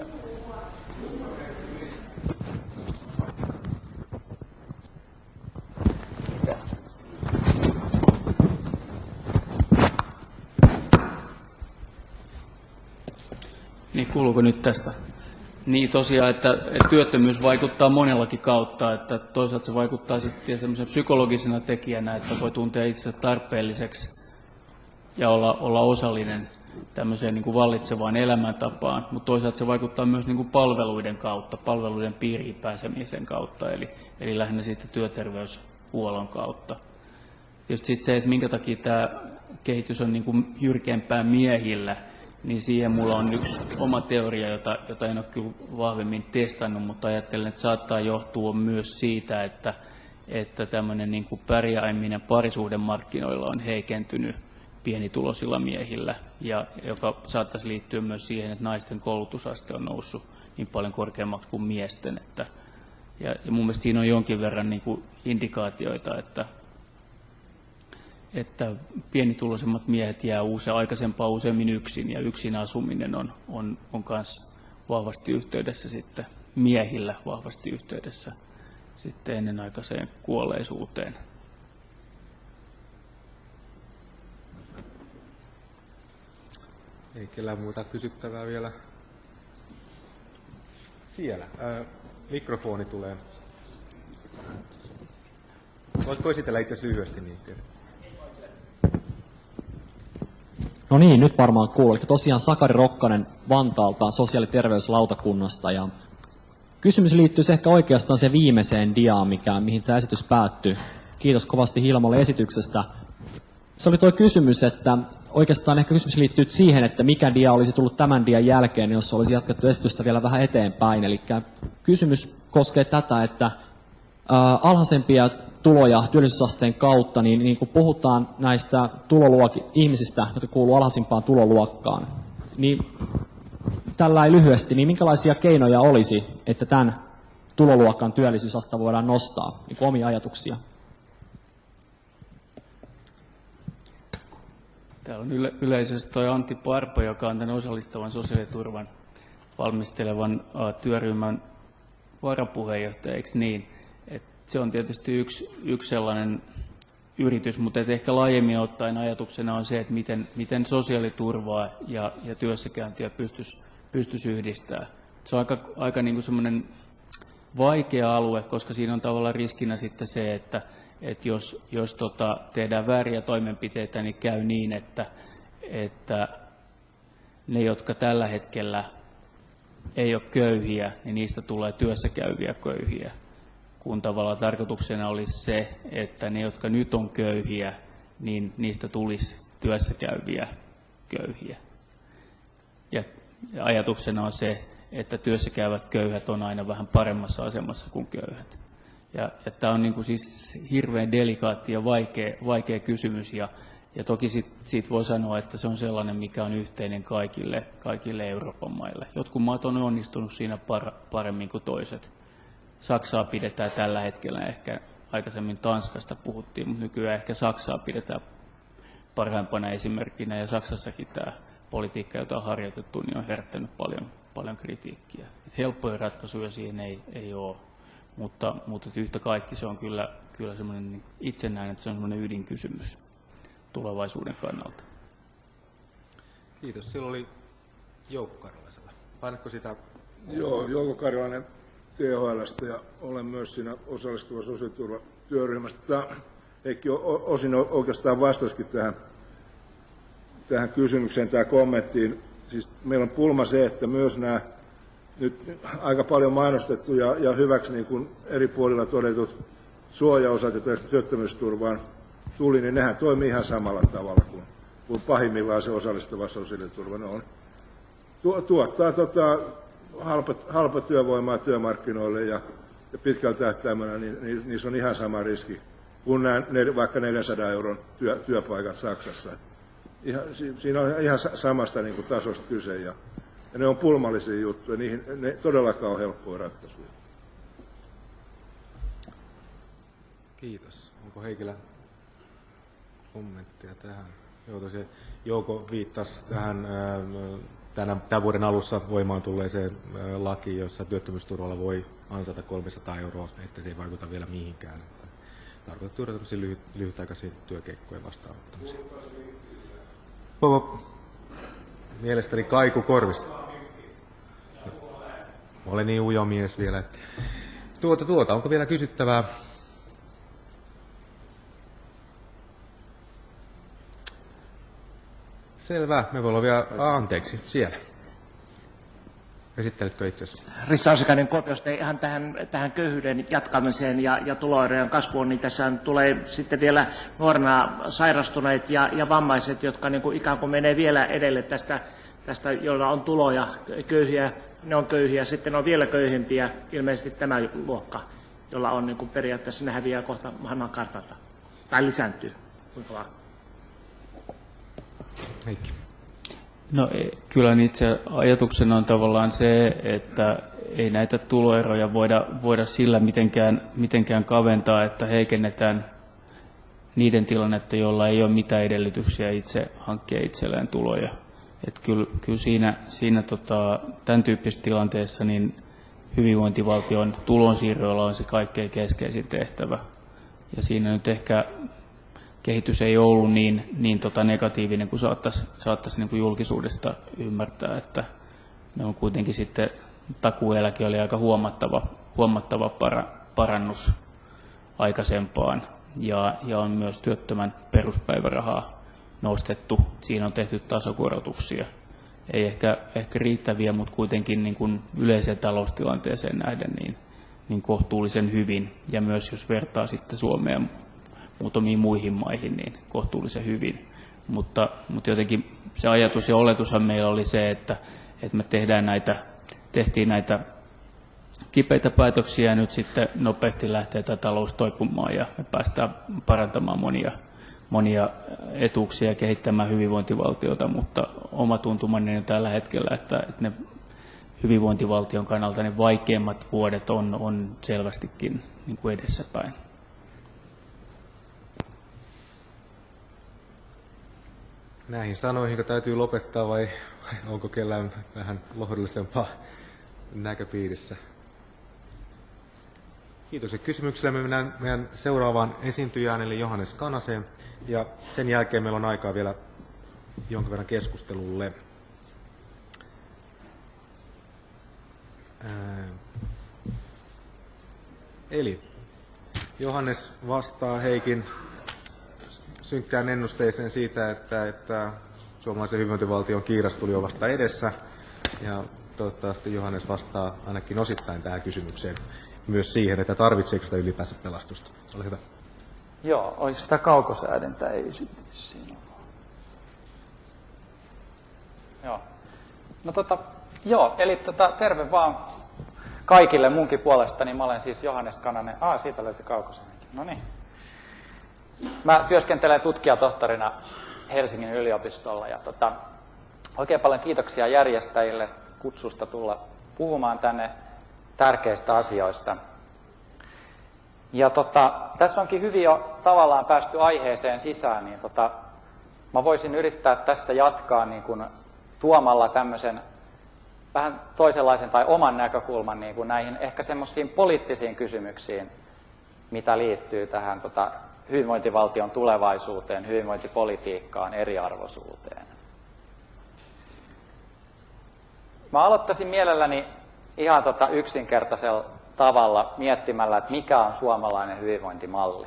Niin kuuluuko nyt tästä? Niin tosiaan, että työttömyys vaikuttaa monellakin kautta, että toisaalta se vaikuttaa sitten semmoisen psykologisena tekijänä, että voi tuntea itsensä tarpeelliseksi ja olla osallinen tämmöiseen niin kuin vallitsevaan elämäntapaan, mutta toisaalta se vaikuttaa myös niin kuin palveluiden kautta, palveluiden piiriin pääsemisen kautta, eli lähinnä sitten työterveyshuollon kautta. Tietysti sitten se, että minkä takia tämä kehitys on niin kuin jyrkempää miehillä, niin siihen mulla on yksi oma teoria, jota en ole kyllä vahvemmin testannut, mutta ajattelen, että saattaa johtua myös siitä, että tämmöinen niin kuin pärjääminen parisuuden markkinoilla on heikentynyt pienituloisilla miehillä, ja joka saattaisi liittyä myös siihen, että naisten koulutusaste on noussut niin paljon korkeammaksi kuin miesten. Ja mun mielestä siinä on jonkin verran niin kuin indikaatioita, että pienituloisemmat miehet jää aikaisempaa useammin yksin, ja yksin asuminen on myös vahvasti yhteydessä sitten miehillä, vahvasti yhteydessä sitten ennenaikaiseen kuolleisuuteen. Ei kellään muuta kysyttävää vielä. Siellä. Mikrofoni tulee. Voisitko esitellä itse asiassa lyhyesti niitä? No niin, nyt varmaan kuuluu. Eli tosiaan Sakari Rokkanen Vantaalta sosiaali- ja terveyslautakunnasta. Ja kysymys liittyy ehkä oikeastaan se viimeiseen diaan, mihin tämä esitys päättyy. Kiitos kovasti Hilmolle esityksestä. Se oli tuo kysymys, että oikeastaan ehkä kysymys liittyy siihen, että mikä dia olisi tullut tämän dian jälkeen, jos olisi jatkettu esitystä vielä vähän eteenpäin. Eli kysymys koskee tätä, että alhaisempia tuloja työllisyysasteen kautta, niin kun puhutaan näistä ihmisistä, jotka kuuluu alhaisimpaan tuloluokkaan, niin tällä lyhyesti, niin minkälaisia keinoja olisi, että tämän tuloluokan työllisyysastetta voidaan nostaa, niin kuin omia ajatuksia? Täällä on yleisesti tuo Antti Parpo, joka on tämän osallistavan sosiaaliturvan valmistelevan työryhmän varapuheenjohtaja, eikö niin? Se on tietysti yksi sellainen yritys, mutta ehkä laajemmin ottaen ajatuksena on se, että miten sosiaaliturvaa ja työssäkäyntiä pystyisi yhdistämään. Se on aika niin kuin semmoinen vaikea alue, koska siinä on tavallaan riskinä sitten se, että jos tehdään vääriä toimenpiteitä, niin käy niin, että ne, jotka tällä hetkellä ei ole köyhiä, niin niistä tulee työssäkäyviä köyhiä. Kun tavallaan tarkoituksena olisi se, että ne, jotka nyt on köyhiä, niin niistä tulisi työssäkäyviä köyhiä. Ja ajatuksena on se, että työssäkäyvät köyhät on aina vähän paremmassa asemassa kuin köyhät. Ja tämä on niin kuin siis hirveän delikaatti ja vaikea kysymys, ja toki siitä voi sanoa, että se on sellainen, mikä on yhteinen kaikille Euroopan maille. Jotkut maat on onnistunut siinä paremmin kuin toiset. Saksaa pidetään tällä hetkellä, ehkä aikaisemmin Tanskasta puhuttiin, mutta nykyään ehkä Saksaa pidetään parhaimpana esimerkkinä, ja Saksassakin tämä politiikka, jota on harjoitettu, niin on herättänyt paljon kritiikkiä. Et helppoja ratkaisuja siihen ei ole, mutta yhtä kaikki se on kyllä semmoinen, itse näen, että se on semmoinen ydinkysymys tulevaisuuden kannalta. Kiitos. Siellä oli Jouko Karjalaisella. Painatko sitä? Joo, Jouko Karjalainen THL:stä, ja olen myös siinä osallistuva sosiaaliturvatyöryhmästä. Tämä Heikki osin oikeastaan vastasikin tähän kysymykseen, tähän kommenttiin. Siis meillä on pulma se, että myös nämä nyt aika paljon mainostettu ja hyväksi niin kuin eri puolilla todetut suojaosat, joita työttömyysturvaan tuli, niin nehän toimii ihan samalla tavalla kuin pahimmillaan se osallistava sosiaaliturva. Ne on, tuottaa halpa työvoimaa työmarkkinoille, ja pitkällä tähtäimellä niin niissä on ihan sama riski kuin vaikka 400 euron työpaikat Saksassa. Siinä on ihan samasta niin kuin tasosta kyse, ja Ja ne on pulmallisia juttuja, niihin ne todellakaan on helppoja ratkaisuja. Kiitos. Onko Heikillä kommenttia tähän? Joo, tosiaan Jouko viittasi tähän tämän vuoden alussa voimaan tulleeseen lakiin, jossa työttömyysturvalla voi ansata 300 €, että se ei vaikuta vielä mihinkään. Tarkoitettu tämmöisiä lyhytaikaisia työkeikkoja vastaanottamisia. Mielestäni kaiku korvissa. Olen niin ujo mies vielä. Että... Onko vielä kysyttävää? Selvä. Me voidaan vielä... Anteeksi, siellä. Esittelitkö itsesi? Risto Asikainen Kuopiosta ihan tähän köyhyyden jatkamiseen ja tuloerojen kasvuun, niin tässä tulee sitten vielä nuorena sairastuneet ja vammaiset, jotka niin kuin ikään kuin menee vielä edelle tästä, joilla on tuloja köyhiä, ne on köyhiä, sitten on vielä köyhempiä, ilmeisesti tämä luokka, jolla on niin kuin periaatteessa ne häviää kohta maailman kartalta, tai lisääntyy. Kuinka vaan? Heikki. No kyllä itse ajatuksena on tavallaan se, että ei näitä tuloeroja voida sillä mitenkään kaventaa, että heikennetään niiden tilannetta, joilla ei ole mitään edellytyksiä itse hankkia itselleen tuloja. Että kyllä siinä tämän tyyppisessä tilanteessa niin hyvinvointivaltion tulonsiirroilla on se kaikkein keskeisin tehtävä. Ja siinä nyt ehkä kehitys ei ollut niin negatiivinen kuin saattaisi niin kuin julkisuudesta ymmärtää, että ne on kuitenkin sitten takuueläke oli aika huomattava parannus aikaisempaan ja on myös työttömän peruspäivärahaa nostettu. Siinä on tehty tasokorotuksia. Ei ehkä riittäviä, mutta kuitenkin niin kuin yleiseen taloustilanteeseen nähden niin kohtuullisen hyvin. Ja myös jos vertaa sitten Suomeen muutamiin muihin maihin, niin kohtuullisen hyvin. Mutta jotenkin se ajatus ja oletushan meillä oli se, että me tehtiin näitä kipeitä päätöksiä ja nyt sitten nopeasti lähtee tämä talous toipumaan ja me päästään parantamaan monia etuuksia ja kehittämään hyvinvointivaltiota, mutta oma tuntumani on tällä hetkellä, että ne hyvinvointivaltion kannalta ne vaikeimmat vuodet on selvästikin niin kuin edessäpäin. Näihin sanoihin täytyy lopettaa vai onko kellään vähän lohdullisempaa näköpiirissä? Kiitos. Kysymyksellä me mennään meidän seuraavaan esiintyjään eli Johannes Kanaseen ja sen jälkeen meillä on aikaa vielä jonkin verran keskustelulle. Eli Johannes vastaa Heikin synkkään ennusteeseen siitä, että suomalaisen hyvinvointivaltion kiiras tuli jo vasta edessä. Ja toivottavasti Johannes vastaa ainakin osittain tähän kysymykseen myös siihen, että tarvitseeko sitä ylipäänsä pelastusta. Ole hyvä. Joo, olisi sitä kaukosäädintä ei syntyisi siinä. Joo. No eli terve vaan kaikille munkin puolestani. Mä olen siis Johannes Kananen. Siitä löytyi kaukosäädinkin. No niin. Mä työskentelen tutkijatohtorina Helsingin yliopistolla ja oikein paljon kiitoksia järjestäjille kutsusta tulla puhumaan tänne tärkeistä asioista. Ja tässä onkin hyvin jo tavallaan päästy aiheeseen sisään, niin mä voisin yrittää tässä jatkaa niin kuin tuomalla tämmöisen vähän toisenlaisen tai oman näkökulman niin kuin näihin ehkä semmoisiin poliittisiin kysymyksiin, mitä liittyy tähän hyvinvointivaltion tulevaisuuteen, hyvinvointipolitiikkaan, eriarvoisuuteen. Mä aloittaisin mielelläni ihan yksinkertaisella tavalla miettimällä, että mikä on suomalainen hyvinvointimalli.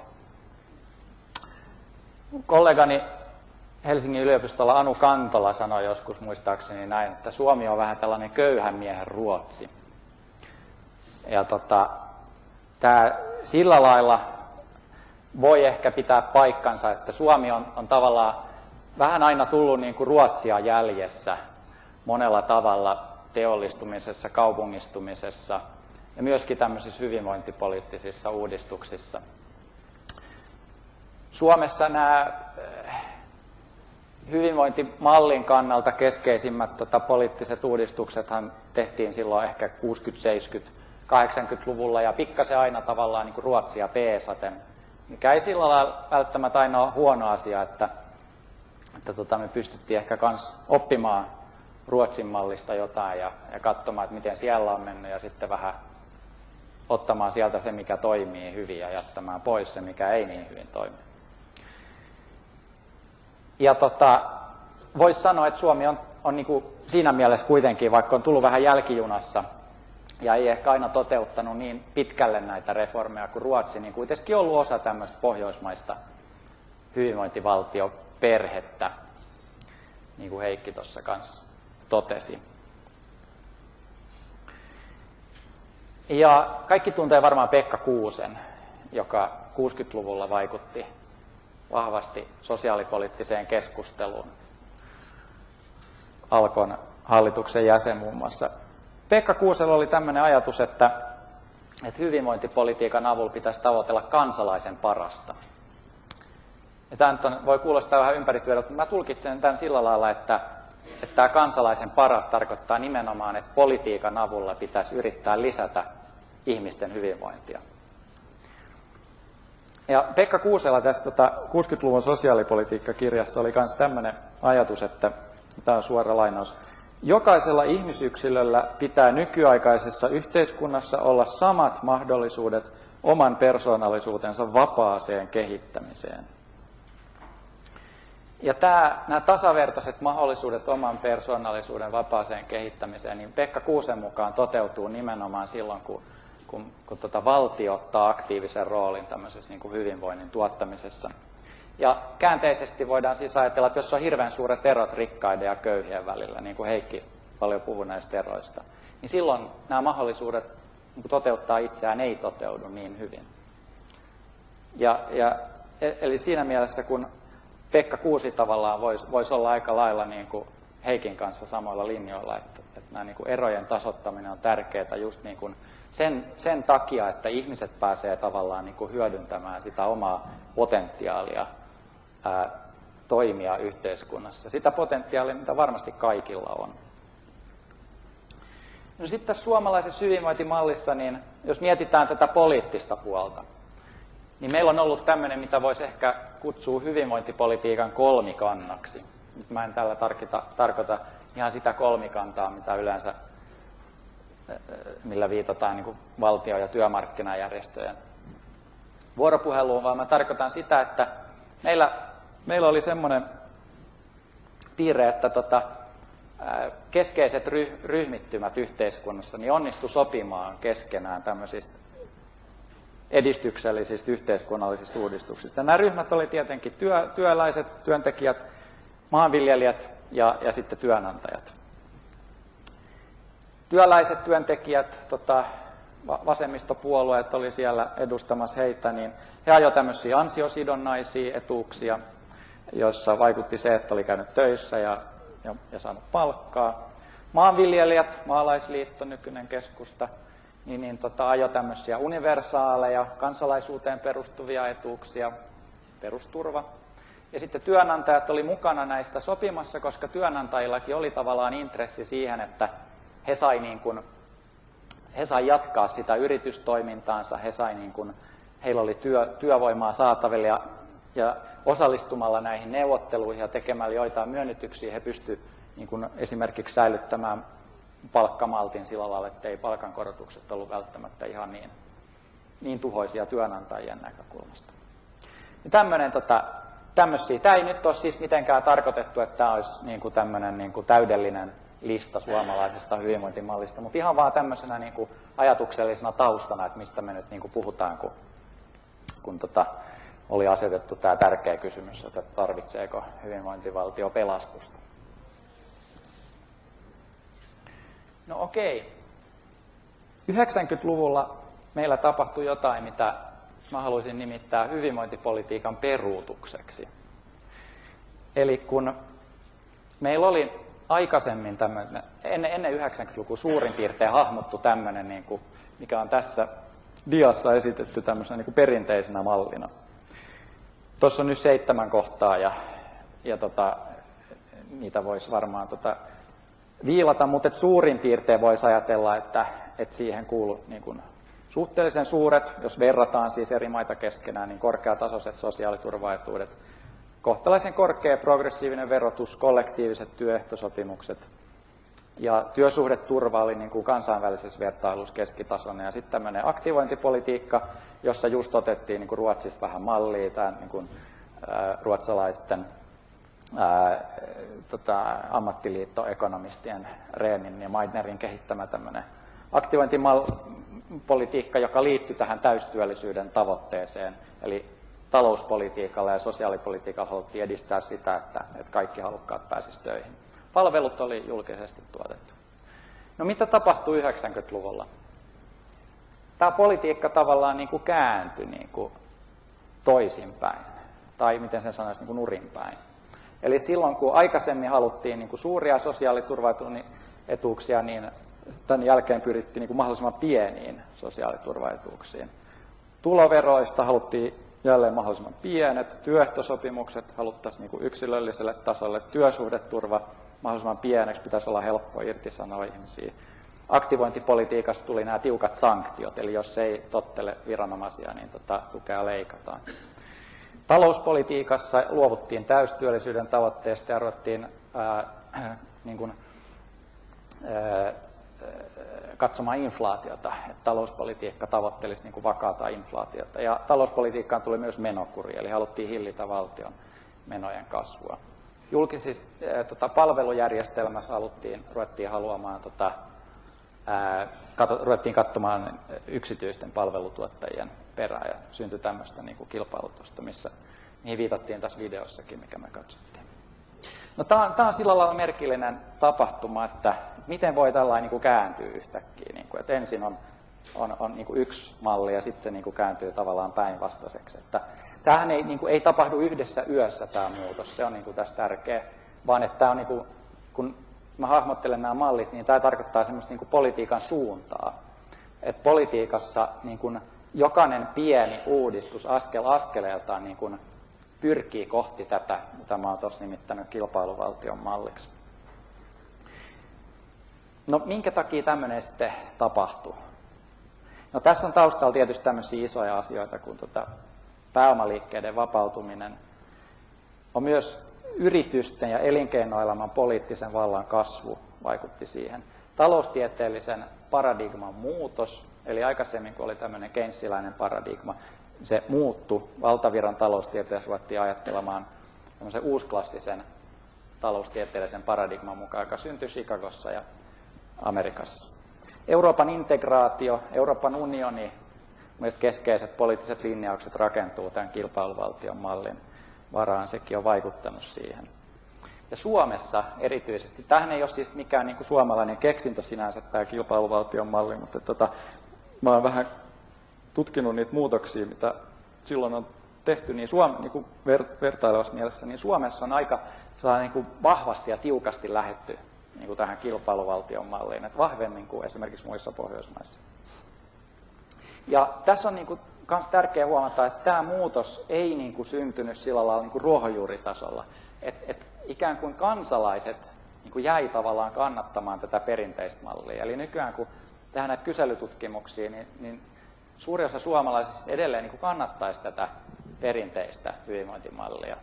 Kollegani Helsingin yliopistolla Anu Kantola sanoi joskus muistaakseni näin, että Suomi on vähän tällainen köyhän miehen Ruotsi. Ja tämä sillä lailla voi ehkä pitää paikkansa, että Suomi on tavallaan vähän aina tullut niin kuin Ruotsia jäljessä monella tavalla teollistumisessa, kaupungistumisessa ja myöskin tämmöisissä hyvinvointipoliittisissa uudistuksissa. Suomessa nämä hyvinvointimallin kannalta keskeisimmät poliittiset uudistuksethan tehtiin silloin ehkä 60-, 70-, 80-luvulla ja pikkasen aina tavallaan niin kuin Ruotsia peesaten, mikä ei sillä lailla välttämättä aina ole huono asia, että me pystyttiin ehkä kans oppimaan Ruotsin mallista jotain ja katsomaan, että miten siellä on mennyt ja sitten vähän ottamaan sieltä se, mikä toimii hyvin ja jättämään pois se, mikä ei niin hyvin toimi. Ja voisi sanoa, että Suomi on niin kuin siinä mielessä kuitenkin, vaikka on tullut vähän jälkijunassa ja ei ehkä aina toteuttanut niin pitkälle näitä reformeja kuin Ruotsi, niin kuitenkin ollut osa tämmöistä pohjoismaista hyvinvointivaltioperhettä, niin kuin Heikki tuossa kanssa totesi. Ja kaikki tuntee varmaan Pekka Kuusen, joka 60-luvulla vaikutti vahvasti sosiaalipoliittiseen keskusteluun. Alkon hallituksen jäsen muun muassa. Pekka Kuusella oli tämmöinen ajatus, että hyvinvointipolitiikan avulla pitäisi tavoitella kansalaisen parasta. Ja tämä voi kuulostaa vähän ympäripyörältä, mutta mä tulkitsen tämän sillä lailla, että tämä kansalaisen paras tarkoittaa nimenomaan, että politiikan avulla pitäisi yrittää lisätä ihmisten hyvinvointia. Ja Pekka Kuusela tässä 60-luvun sosiaalipolitiikkakirjassa oli myös tämmöinen ajatus, että tämä on suora lainaus. Jokaisella ihmisyksilöllä pitää nykyaikaisessa yhteiskunnassa olla samat mahdollisuudet oman persoonallisuutensa vapaaseen kehittämiseen. Ja nämä tasavertaiset mahdollisuudet oman persoonallisuuden vapaaseen kehittämiseen, niin Pekka Kuusen mukaan toteutuu nimenomaan silloin, kun valtio ottaa aktiivisen roolin tämmöisessä niin kuin hyvinvoinnin tuottamisessa. Ja käänteisesti voidaan siis ajatella, että jos on hirveän suuret erot rikkaiden ja köyhien välillä, niin kuin Heikki paljon puhui näistä eroista, niin silloin nämä mahdollisuudet niin toteuttaa itseään ei toteudu niin hyvin. Eli siinä mielessä, kun Pekka Kuusi tavallaan voisi olla aika lailla niin kuin Heikin kanssa samoilla linjoilla, että nämä niin kuin erojen tasoittaminen on tärkeää just niin kuin sen takia, että ihmiset pääsee tavallaan niin kuin hyödyntämään sitä omaa potentiaalia toimia yhteiskunnassa. Sitä potentiaalia, mitä varmasti kaikilla on. No sitten tässä suomalaisessa hyvinvointimallissa, niin jos mietitään tätä poliittista puolta, niin meillä on ollut tämmöinen, mitä voisi ehkä kutsua hyvinvointipolitiikan kolmikannaksi. Nyt mä en tällä tarkoita ihan sitä kolmikantaa, mitä yleensä, millä viitataan niin kuin valtio- ja työmarkkinajärjestöjen vuoropuheluun, vaan mä tarkoitan sitä, että meillä oli semmoinen piirre, että keskeiset ryhmittymät yhteiskunnassa niin onnistui sopimaan keskenään tämmöisistä edistyksellisistä yhteiskunnallisista uudistuksista. Nämä ryhmät oli tietenkin työläiset, työntekijät, maanviljelijät ja sitten työnantajat. Työläiset työntekijät, vasemmistopuolueet oli siellä edustamassa heitä, niin he ajoivat tämmöisiä ansiosidonnaisia etuuksia, joissa vaikutti se, että oli käynyt töissä ja saanut palkkaa. Maanviljelijät, Maalaisliitto, nykyinen keskusta, ajoi tämmöisiä universaaleja, kansalaisuuteen perustuvia etuuksia, perusturva. Ja sitten työnantajat oli mukana näistä sopimassa, koska työnantajillakin oli tavallaan intressi siihen, että he sai jatkaa sitä yritystoimintaansa, heillä oli työvoimaa saatavilla ja osallistumalla näihin neuvotteluihin ja tekemällä joitain myönnytyksiä he pystyivät esimerkiksi säilyttämään palkkamaltin sillä lailla, että ei palkankorotukset ollut välttämättä ihan niin tuhoisia työnantajien näkökulmasta. Tämmöisiä. Tämä ei nyt ole siis mitenkään tarkoitettu, että tämä olisi tämmöinen täydellinen lista suomalaisesta hyvinvointimallista, mutta ihan vaan tämmöisenä ajatuksellisena taustana, että mistä me nyt puhutaan, kun oli asetettu tämä tärkeä kysymys, että tarvitseeko hyvinvointivaltio pelastusta. No okei. 90-luvulla meillä tapahtui jotain, mitä mä haluaisin nimittää hyvinvointipolitiikan peruutukseksi. Eli kun meillä oli aikaisemmin tämmöinen, ennen 90-lukua suurin piirtein hahmottu tämmöinen, mikä on tässä diassa esitetty tämmöisenä perinteisenä mallina. Tuossa on nyt 7 kohtaa ja niitä voisi varmaan viilata, mutta suurin piirtein voisi ajatella, että siihen kuuluu niin kuin suhteellisen suuret, jos verrataan siis eri maita keskenään, niin korkeatasoiset sosiaaliturvaetuudet, kohtalaisen korkea progressiivinen verotus, kollektiiviset työehtosopimukset ja työsuhdeturva oli niin kuin kansainvälisessä vertailussa keskitasoinen ja sitten tämmöinen aktivointipolitiikka, jossa just otettiin niin kuin Ruotsista vähän mallia, tämän niin kuin, ruotsalaisten ammattiliittoekonomistien Rehnin ja Meitnerin kehittämä tämmöinen aktivointipolitiikka, joka liittyy tähän täystyöllisyyden tavoitteeseen. Eli talouspolitiikalla ja sosiaalipolitiikalla haluttiin edistää sitä, että kaikki halukkaat pääsisivät töihin. Palvelut oli julkisesti tuotettu. No mitä tapahtui 90-luvulla? Tämä politiikka tavallaan niin kuin kääntyi niin kuin toisinpäin, tai miten sen sanoisi, niin kuin nurinpäin. Eli silloin, kun aikaisemmin haluttiin niin kuin suuria sosiaaliturvaetuuksia, niin tämän jälkeen pyrittiin niin kuin mahdollisimman pieniin sosiaaliturvaetuuksiin. Tuloveroista haluttiin jälleen mahdollisimman pienet, työehtosopimukset haluttaisiin niin kuin yksilölliselle tasolle, työsuhdeturva mahdollisimman pieneksi, pitäisi olla helppo irtisanoa ihmisiä. Aktivointipolitiikasta tuli nämä tiukat sanktiot, eli jos ei tottele viranomaisia, niin tukea leikataan. Talouspolitiikassa luovuttiin täystyöllisyyden tavoitteesta ja ruvettiin katsomaan inflaatiota, että talouspolitiikka tavoittelisi niin kuin vakaata inflaatiota. Ja talouspolitiikkaan tuli myös menokuri, eli haluttiin hillitä valtion menojen kasvua. Julkisissa palvelujärjestelmässä ruvettiin haluamaan, ruvettiin katsomaan yksityisten palvelutuottajien perään ja syntyi tämmöistä niin kuin kilpailutusta, mihin viitattiin tässä videossakin, mikä me katsottiin. No, tämä on sillä lailla merkillinen tapahtuma, että miten voi tällainen niin kuin kääntyä yhtäkkiä. Niin kuin, että ensin on niin kuin yksi malli ja sitten se niin kuin kääntyy tavallaan päinvastaiseksi. Tämähän ei tapahdu yhdessä yössä tämä muutos, se on niin kuin tässä tärkeä, vaan että tämä on, niin kuin, kun mä hahmottelen nämä mallit, niin tämä tarkoittaa semmoista niin kuin politiikan suuntaa. Että politiikassa niin kuin jokainen pieni uudistus askel askeleeltaan niin kuin pyrkii kohti tätä, mitä mä oon tuossa nimittänyt kilpailuvaltion malliksi. No minkä takia tämmöinen sitten tapahtuu? No tässä on taustalla tietysti tämmöisiä isoja asioita kuin pääomaliikkeiden vapautuminen. On myös yritysten ja elinkeinoelämän poliittisen vallan kasvu vaikutti siihen. Taloustieteellisen paradigman muutos, eli aikaisemmin kun oli tämmöinen keynesiläinen paradigma, se muuttui valtavirran taloustieteessä, ruvettiin ajattelemaan tämmöisen uusklassisen taloustieteellisen paradigman mukaan, joka syntyi Chicagossa ja Amerikassa. Euroopan integraatio, Euroopan unioni, mielestäni keskeiset poliittiset linjaukset rakentuu tämän kilpailuvaltion mallin varaan, sekin on vaikuttanut siihen. Ja Suomessa erityisesti, tämähän ei ole siis mikään niin kuin suomalainen keksintö sinänsä tämä kilpailuvaltion malli, mutta mä oon vähän tutkinut niitä muutoksia, mitä silloin on tehty, niin vertailevassa mielessä, niin Suomessa on aika niin kuin vahvasti ja tiukasti lähdetty niin kuin tähän kilpailuvaltion malliin, että vahvemmin kuin esimerkiksi muissa Pohjoismaissa. Ja tässä on niin kuin myös tärkeää huomata, että tämä muutos ei niin kuin syntynyt sillä lailla niin kuin ruohonjuuritasolla, että ikään kuin kansalaiset niin kuin jäi tavallaan kannattamaan tätä perinteistä mallia. Eli nykyään kun tehdään näitä kyselytutkimuksia, niin suuri osa suomalaisista edelleen niin kuin kannattaisi tätä perinteistä hyvinvointimallia.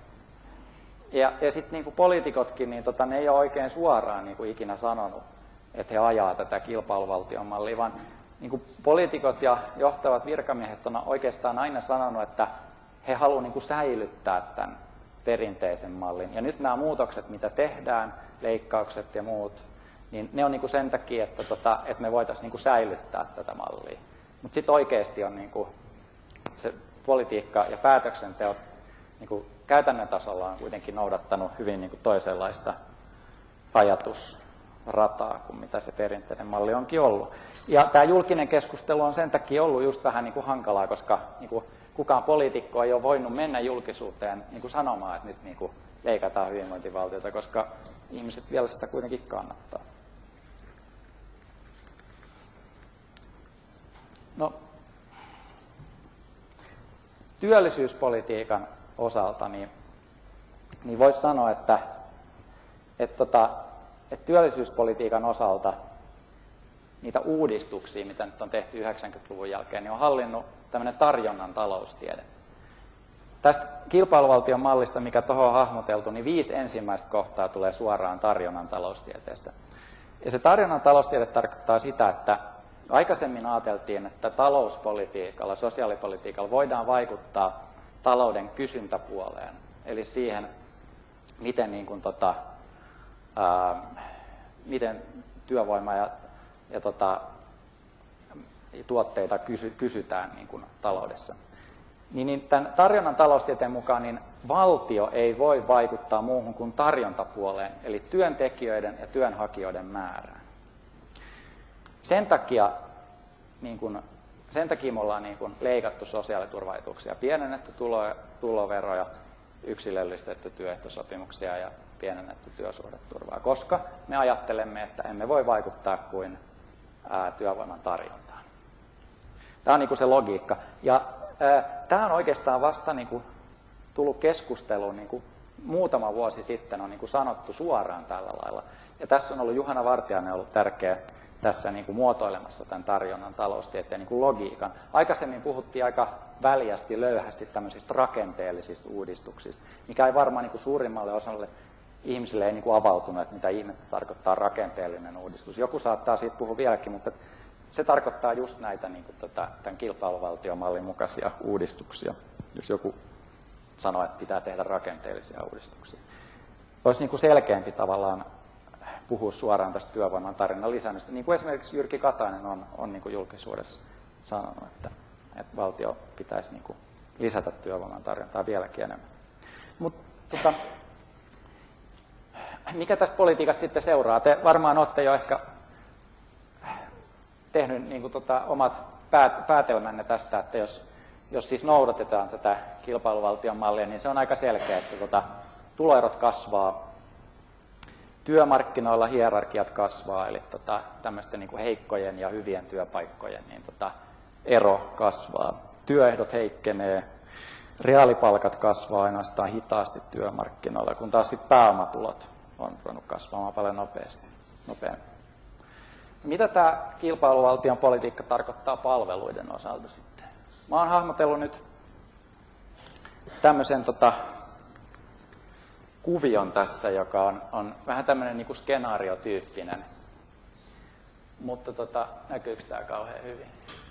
Ja sitten niin kuin poliitikotkin, niin ne ei ole oikein suoraan niin kuin ikinä sanonut, että he ajaa tätä kilpailuvaltion mallia, vaan niin kuin poliitikot ja johtavat virkamiehet on oikeastaan aina sanonut, että he haluavat niin kuin säilyttää tämän perinteisen mallin. Ja nyt nämä muutokset, mitä tehdään, leikkaukset ja muut, niin ne on niin kuin sen takia, että me voitaisiin niin kuin säilyttää tätä mallia. Mutta sitten oikeasti on niin kuin se politiikka ja päätöksenteot niin kuin käytännön tasolla on kuitenkin noudattanut hyvin niin kuin toisenlaista ajatusrataa kuin mitä se perinteinen malli onkin ollut. Ja tämä julkinen keskustelu on sen takia ollut just vähän niin kuin hankalaa, koska niin kuin kukaan poliitikko ei ole voinut mennä julkisuuteen niin kuin sanomaan, että nyt niin kuin leikataan hyvinvointivaltiota, koska ihmiset vielä sitä kuitenkin kannattaa. No, työllisyyspolitiikan osalta niin voisi sanoa, että että työllisyyspolitiikan osalta niitä uudistuksia, mitä nyt on tehty 90-luvun jälkeen, niin on hallinnut tämmöinen tarjonnan taloustiede. Tästä kilpailuvaltion mallista, mikä tuohon on hahmoteltu, niin 5 ensimmäistä kohtaa tulee suoraan tarjonnan taloustieteestä. Ja se tarjonnan taloustiede tarkoittaa sitä, että aikaisemmin ajateltiin, että talouspolitiikalla, sosiaalipolitiikalla voidaan vaikuttaa talouden kysyntäpuoleen, eli siihen, miten, miten työvoimaa ja tuotteita kysytään taloudessa. Niin tämän tarjonnan taloustieteen mukaan niin valtio ei voi vaikuttaa muuhun kuin tarjontapuoleen, eli työntekijöiden ja työnhakijoiden määrään. Sen takia me ollaan leikattu sosiaaliturvaetuuksia, pienennetty tuloveroja, yksilöllistetty työehtosopimuksia ja pienennetty työsuhdeturvaa, koska me ajattelemme, että emme voi vaikuttaa kuin työvoiman tarjontaan. Tämä on se logiikka. Ja tämä on oikeastaan vasta tullut keskusteluun muutama vuosi sitten on sanottu suoraan tällä lailla. Ja tässä on ollut Juhana Vartiainen ollut tärkeä tässä muotoilemassa tämän tarjonnan taloustieteen logiikan. Aikaisemmin puhuttiin aika väljästi, löyhästi tämmöisistä rakenteellisista uudistuksista, mikä ei varmaan suurimmalle osalle ihmisille ei avautunut, että mitä ihmettä tarkoittaa rakenteellinen uudistus. Joku saattaa siitä puhua vieläkin, mutta se tarkoittaa just näitä tämän kilpailuvaltiomallin mukaisia uudistuksia, jos joku sanoo, että pitää tehdä rakenteellisia uudistuksia. Olisi selkeämpi tavallaan puhua suoraan tästä työvoiman tarjonnan lisäämistä, niin kuin esimerkiksi Jyrki Katainen on julkisuudessa sanonut, että valtio pitäisi lisätä työvoiman tarjontaa vieläkin enemmän. Mutta mikä tästä politiikasta sitten seuraa? Te varmaan olette jo ehkä tehnyt omat päätelmänne tästä, että jos siis noudatetaan tätä kilpailuvaltion mallia, niin se on aika selkeä, että tuloerot kasvaa, työmarkkinoilla hierarkiat kasvaa, eli tämmöisten heikkojen ja hyvien työpaikkojen niin ero kasvaa, työehdot heikkenee, reaalipalkat kasvaa ainoastaan hitaasti työmarkkinoilla, kun taas sitten pääomatulot on ruvennut kasvamaan paljon nopeammin. Mitä tämä kilpailuvaltion politiikka tarkoittaa palveluiden osalta sitten? Mä oon hahmotellut nyt tämmöisen kuvion tässä, joka on vähän tämmöinen skenaariotyyppinen, mutta näkyykö tämä kauhean hyvin?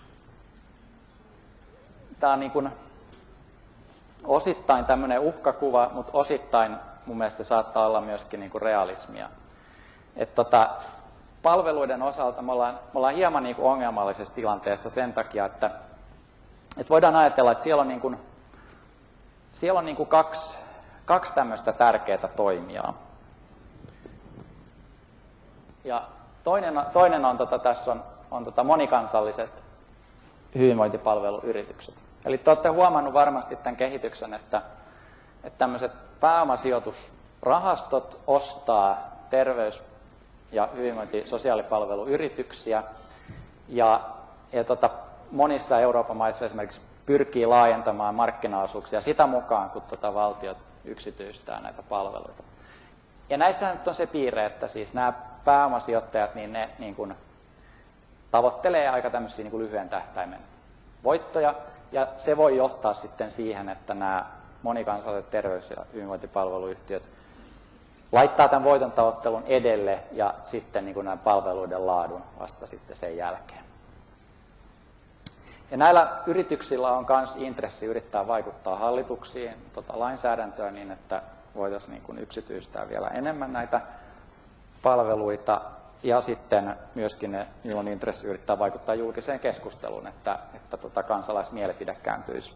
Tämä on osittain tämmöinen uhkakuva, mutta osittain mun mielestä se saattaa olla myöskin realismia. Että palveluiden osalta me ollaan hieman ongelmallisessa tilanteessa sen takia, että voidaan ajatella, että siellä on kaksi tämmöistä tärkeää toimijaa. Ja toinen on tässä on monikansalliset hyvinvointipalveluyritykset. Eli te olette huomannut varmasti tämän kehityksen, että tämmöiset pääomasisijoitusrahastot ostaa terveys- ja hyvinvointi-sosiaalipalveluyrityksiä ja monissa Euroopan maissa esimerkiksi pyrkii laajentamaan markkinaosuuksia sitä mukaan, kun valtiot yksityistää näitä palveluita. Ja näissä nyt on se piirre, että siis nämä pääomasijoittajat, niin ne tavoittelee aika tämmöisiä lyhyen tähtäimen voittoja, ja se voi johtaa sitten siihen, että nämä monikansalliset terveys- ja hyvinvointipalveluyhtiöt laittaa tämän voiton tavoittelun edelle ja sitten nämä palveluiden laadun vasta sitten sen jälkeen. Ja näillä yrityksillä on myös intressi yrittää vaikuttaa hallituksiin lainsäädäntöä niin, että voitaisiin yksityistää vielä enemmän näitä palveluita. Ja sitten myöskin niillä on intressi yrittää vaikuttaa julkiseen keskusteluun, että kansalaismielipide kääntyisi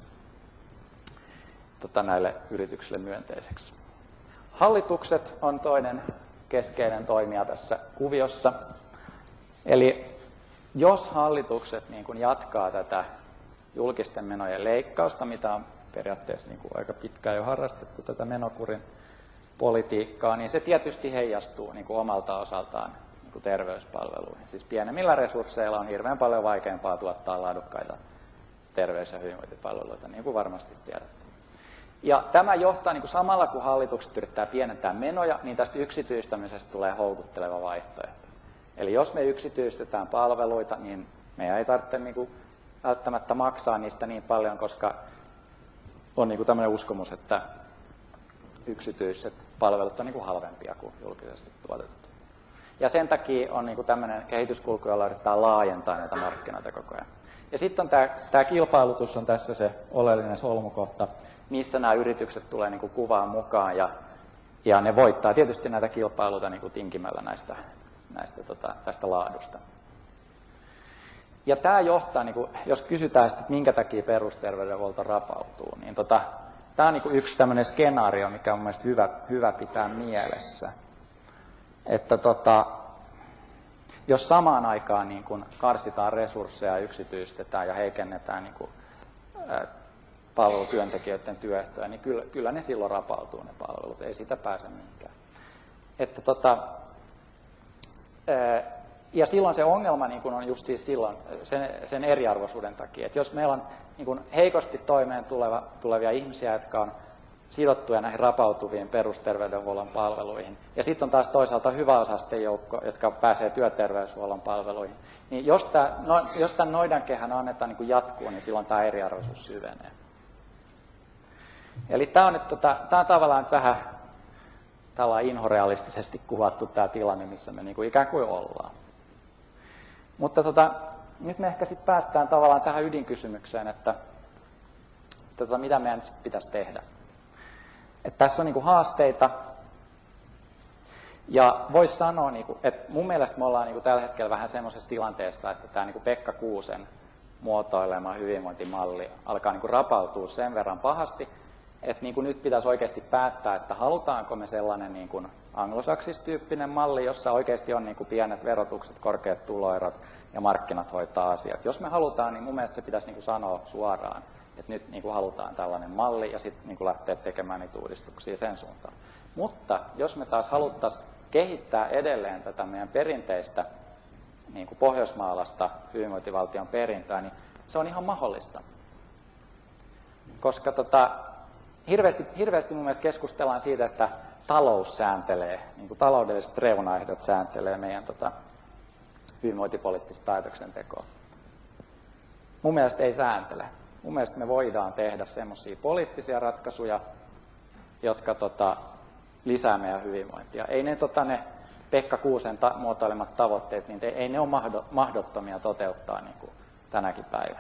näille yrityksille myönteiseksi. Hallitukset on toinen keskeinen toimija tässä kuviossa. Eli jos hallitukset jatkaa tätä julkisten menojen leikkausta, mitä on periaatteessa aika pitkään jo harrastettu, tätä menokurin politiikkaa, niin se tietysti heijastuu omalta osaltaan terveyspalveluihin. Siis pienemmillä resursseilla on hirveän paljon vaikeampaa tuottaa laadukkaita terveys- ja hyvinvointipalveluita, niin kuin varmasti tiedätte. Ja tämä johtaa niin kuin samalla, kun hallitukset yrittää pienentää menoja, niin tästä yksityistämisestä tulee houkutteleva vaihtoehto. Eli jos me yksityistetään palveluita, niin meidän ei tarvitse niin kuin välttämättä maksaa niistä niin paljon, koska on niin kuin tämmöinen uskomus, että yksityiset palvelut on niin kuin halvempia kuin julkisesti tuotetut. Ja sen takia on niin kuin tämmöinen kehityskulku, jolla yritetään laajentaa näitä markkinoita koko ajan. Ja sitten on tämä kilpailutus on tässä se oleellinen solmukohta, missä nämä yritykset tulee niin kuin kuvaan mukaan ja ne voittaa tietysti näitä kilpailuita niin kuin tinkimällä tästä laadusta. Ja tämä johtaa, niin kuin, jos kysytään sitten, että minkä takia perusterveydenhuolto rapautuu, niin tämä on niin kuin yksi tämmöinen skenaario, mikä on mielestäni hyvä pitää mielessä. Että jos samaan aikaan niin kuin karsitaan resursseja, yksityistetään ja heikennetään niin kuin, palvelutyöntekijöiden työehtoja, niin kyllä ne silloin rapautuu ne palvelut, ei siitä pääse mihinkään. Että ja silloin se ongelma niin kuin on just siis silloin sen eriarvoisuuden takia, että jos meillä on niin kuin heikosti toimeen tulevia ihmisiä, jotka on sidottuja näihin rapautuviin perusterveydenhuollon palveluihin, ja sitten on taas toisaalta hyväosaisten joukko, jotka pääsee työterveyshuollon palveluihin, niin jos tämän noidankehän annetaan niin kuin jatkuu, niin silloin tämä eriarvoisuus syvenee. Eli tämä on tavallaan nyt vähän tällainen inhorealistisesti kuvattu tämä tilanne, missä me niin kuin ikään kuin ollaan. Mutta nyt me ehkä sitten päästään tavallaan tähän ydinkysymykseen, että mitä meidän pitäisi tehdä. Että tässä on niin kuin haasteita, ja voisi sanoa, niin kuin, että mun mielestä me ollaan niin kuin tällä hetkellä vähän semmoisessa tilanteessa, että tämä niin kuin Pekka Kuusen muotoilema hyvinvointimalli alkaa niin kuin rapautua sen verran pahasti, että niin kuin nyt pitäisi oikeasti päättää, että halutaanko me sellainen niin kuin anglosaksistyyppinen malli, jossa oikeasti on niin kuin pienet verotukset, korkeat tuloerot ja markkinat hoitaa asiat. Jos me halutaan, niin mun mielestä se pitäisi niin kuin sanoa suoraan, että nyt niin kuin halutaan tällainen malli ja sitten niin kuin lähteä tekemään niitä uudistuksia sen suuntaan. Mutta jos me taas haluttaisiin kehittää edelleen tätä meidän perinteistä niin kuin pohjoismaalaista hyvinvointivaltion perintöä, niin se on ihan mahdollista. Koska hirveästi mun mielestä keskustellaan siitä, että talous sääntelee, niin kuin taloudelliset reunaehdot sääntelee meidän hyvinvointipoliittista päätöksentekoa. Mun mielestä ei sääntele. Mun mielestä me voidaan tehdä semmoisia poliittisia ratkaisuja, jotka lisää meidän hyvinvointia. Ei ne Pekka Kuusen muotoilemat tavoitteet, niin ei ne ole mahdottomia toteuttaa niin kuin tänäkin päivänä.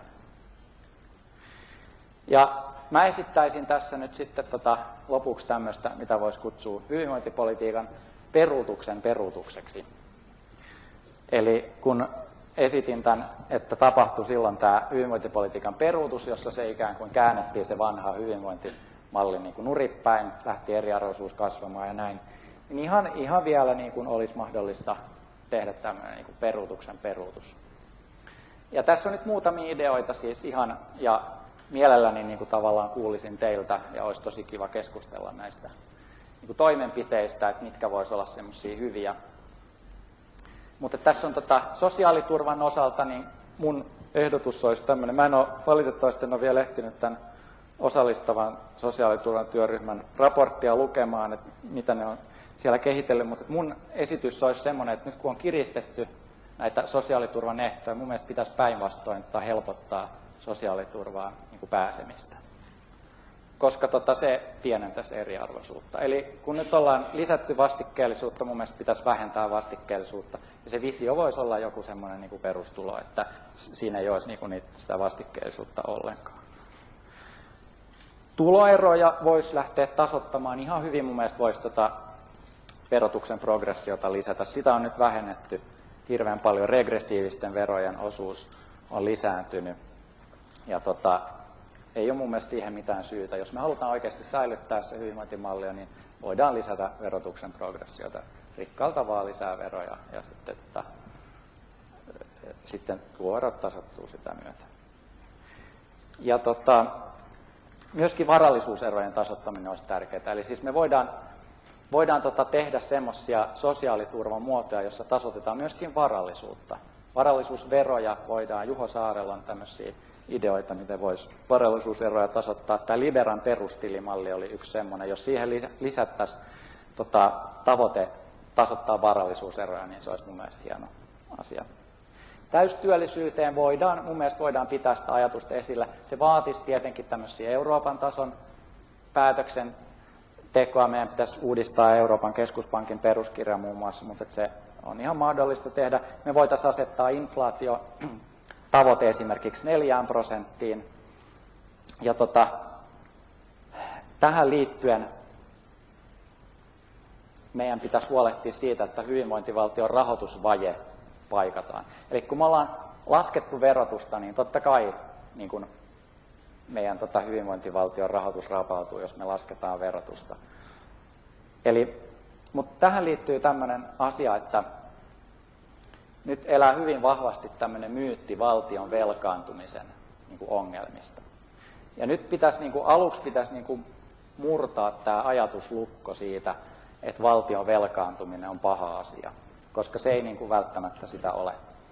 Ja mä esittäisin tässä nyt sitten lopuksi tämmöistä, mitä voisi kutsua hyvinvointipolitiikan peruutuksen peruutukseksi. Eli kun esitin tämän, että tapahtui silloin tämä hyvinvointipolitiikan peruutus, jossa se ikään kuin käännettiin se vanha hyvinvointimalli niin kuin nurinpäin, lähti eriarvoisuus kasvamaan ja näin, niin ihan vielä niin kuin olisi mahdollista tehdä tämmöinen niin kuin peruutuksen peruutus. Ja tässä on nyt muutamia ideoita siis ihan, ja mielelläni niin kuin tavallaan kuulisin teiltä, ja olisi tosi kiva keskustella näistä niin kuin toimenpiteistä, että mitkä voisi olla semmoisia hyviä. Mutta tässä on sosiaaliturvan osalta, niin mun ehdotus olisi tämmöinen. Mä en ole valitettavasti vielä ehtinyt tämän osallistavan sosiaaliturvan työryhmän raporttia lukemaan, että mitä ne on siellä kehitellyt, mutta mun esitys olisi semmoinen, että nyt kun on kiristetty näitä sosiaaliturvan ehtoja, mun mielestä pitäisi päinvastoin helpottaa sosiaaliturvaan niin kuin pääsemistä, koska se pienentäisi eriarvoisuutta. Eli kun nyt ollaan lisätty vastikkeellisuutta, mun mielestä pitäisi vähentää vastikkeellisuutta, ja se visio voisi olla joku semmoinen niin kuin perustulo, että siinä ei olisi niin kuin sitä vastikkeellisuutta ollenkaan. Tuloeroja voisi lähteä tasoittamaan ihan hyvin, mun mielestä voisi verotuksen progressiota lisätä. Sitä on nyt vähennetty hirveän paljon, regressiivisten verojen osuus on lisääntynyt. Ja ei ole mun mielestä siihen mitään syytä. Jos me halutaan oikeasti säilyttää se hyvinvointimallia, niin voidaan lisätä verotuksen progressiota. Rikkaalta vaan lisää veroja ja sitten tuloerot tasoittuu sitä myötä. Ja myöskin varallisuuserojen tasoittaminen olisi tärkeää. Eli siis me voidaan tehdä semmoisia sosiaaliturvan muotoja, jossa tasoitetaan myöskin varallisuutta. Varallisuusveroja voidaan, Juho Saarella on tämmöisiä ideoita, miten voisi varallisuuseroja tasoittaa. Tämä Liberan perustilimalli oli yksi semmoinen. Jos siihen lisättäisiin tavoite tasoittaa varallisuuseroja, niin se olisi mun mielestä hieno asia. Täystyöllisyyteen mun mielestä voidaan pitää sitä ajatusta esillä. Se vaatisi tietenkin tämmöisiä Euroopan tason päätöksentekoa. Meidän pitäisi uudistaa Euroopan keskuspankin peruskirja muun muassa, mutta se on ihan mahdollista tehdä. Me voitaisiin asettaa inflaatiotavoite esimerkiksi 4%. Ja tähän liittyen meidän pitäisi huolehtia siitä, että hyvinvointivaltion rahoitusvaje paikataan. Eli kun me ollaan laskettu verotusta, niin totta kai niin kun meidän hyvinvointivaltion rahoitus rapautuu, jos me lasketaan verotusta. Mutta tähän liittyy tämmöinen asia, että nyt elää hyvin vahvasti tämmöinen myytti valtion velkaantumisen niin kuin ongelmista. Ja nyt aluksi pitäisi murtaa tämä ajatuslukko siitä, että valtion velkaantuminen on paha asia, koska se ei välttämättä sitä ole.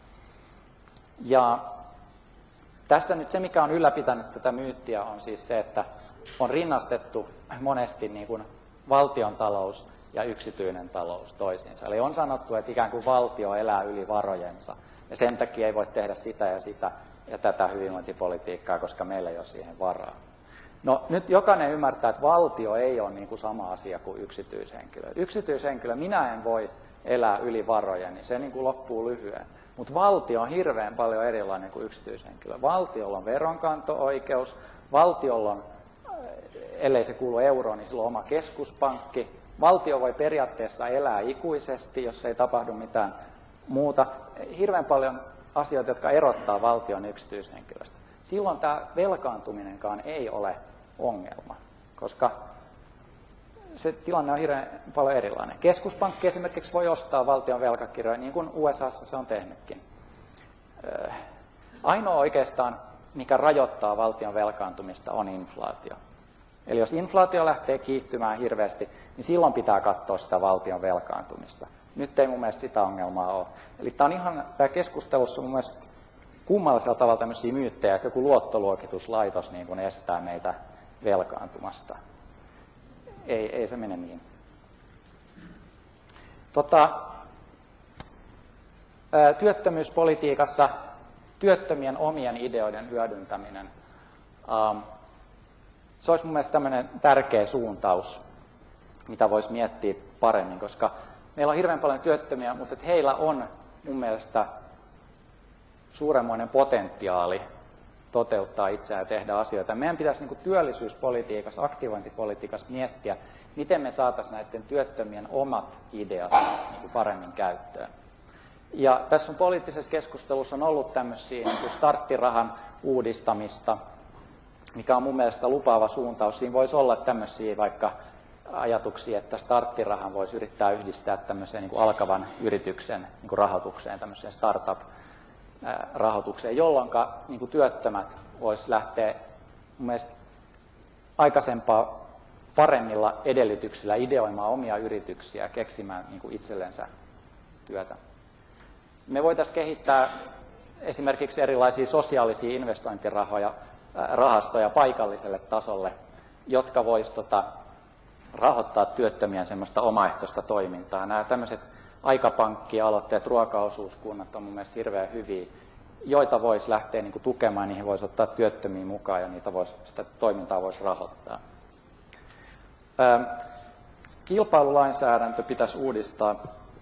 Ja tässä nyt se, mikä on ylläpitänyt tätä myyttiä, on siis se, että on rinnastettu monesti valtiontalous ja yksityinen talous toisiinsa. Eli on sanottu, että ikään kuin valtio elää yli varojensa, ja sen takia ei voi tehdä sitä ja sitä ja tätä hyvinvointipolitiikkaa, koska meillä ei ole siihen varaa. No nyt jokainen ymmärtää, että valtio ei ole sama asia kuin yksityishenkilö. Yksityishenkilö, minä en voi elää yli varojen, niin se loppuu lyhyen. Mutta valtio on hirveän paljon erilainen kuin yksityishenkilö. Valtiolla on veronkanto-oikeus, valtiolla on, ellei se kuulu euroon, niin sillä on oma keskuspankki. Valtio voi periaatteessa elää ikuisesti, jos ei tapahdu mitään muuta. Hirveän paljon asioita, jotka erottaa valtion yksityishenkilöstä. Silloin tämä velkaantuminenkaan ei ole ongelma, koska se tilanne on hirveän paljon erilainen. Keskuspankki esimerkiksi voi ostaa valtion velkakirjoja, niin kuin USAssa se on tehnytkin. Ainoa oikeastaan, mikä rajoittaa valtion velkaantumista, on inflaatio. Eli jos inflaatio lähtee kiihtymään hirveästi, niin silloin pitää katsoa sitä valtion velkaantumista. Nyt ei mun mielestä sitä ongelmaa ole. Eli tämä keskustelussa mun mielestä kummallisella tavalla tämmöisiä myyttejä, että joku luottoluokituslaitos niin kun estää meitä velkaantumasta. Ei se mene niin. Työttömyyspolitiikassa työttömien omien ideoiden hyödyntäminen. Se olisi mun mielestä tämmöinen tärkeä suuntaus, mitä voisi miettiä paremmin, koska meillä on hirveän paljon työttömiä, mutta heillä on mun mielestä suuremmoinen potentiaali toteuttaa itseään ja tehdä asioita. Meidän pitäisi työllisyyspolitiikassa, aktivointipolitiikassa miettiä, miten me saataisiin näiden työttömien omat ideat paremmin käyttöön. Ja tässä on poliittisessa keskustelussa on ollut tämmöisiä starttirahan uudistamista, mikä on mun mielestä lupaava suuntaus. Siinä voisi olla tämmöisiä vaikka ajatuksia, että starttirahan voisi yrittää yhdistää tämmöiseen alkavan yrityksen rahoitukseen, tämmöiseen startup-rahoitukseen, jolloin työttömät voisi lähteä mun mielestä aikaisempaa paremmilla edellytyksillä ideoimaan omia yrityksiä ja keksimään itsellensä työtä. Me voitaisiin kehittää esimerkiksi erilaisia sosiaalisia investointirahastoja paikalliselle tasolle, jotka voisivat rahoittaa työttömien semmoista omaehtoista toimintaa. Nämä tämmöiset aikapankki-aloitteet, ruokaosuuskunnat on mun mielestä hirveän hyviä, joita voisi lähteä tukemaan, niihin voisi ottaa työttömiä mukaan ja sitä toimintaa voisi rahoittaa. Kilpailulainsäädäntö pitäisi uudistaa.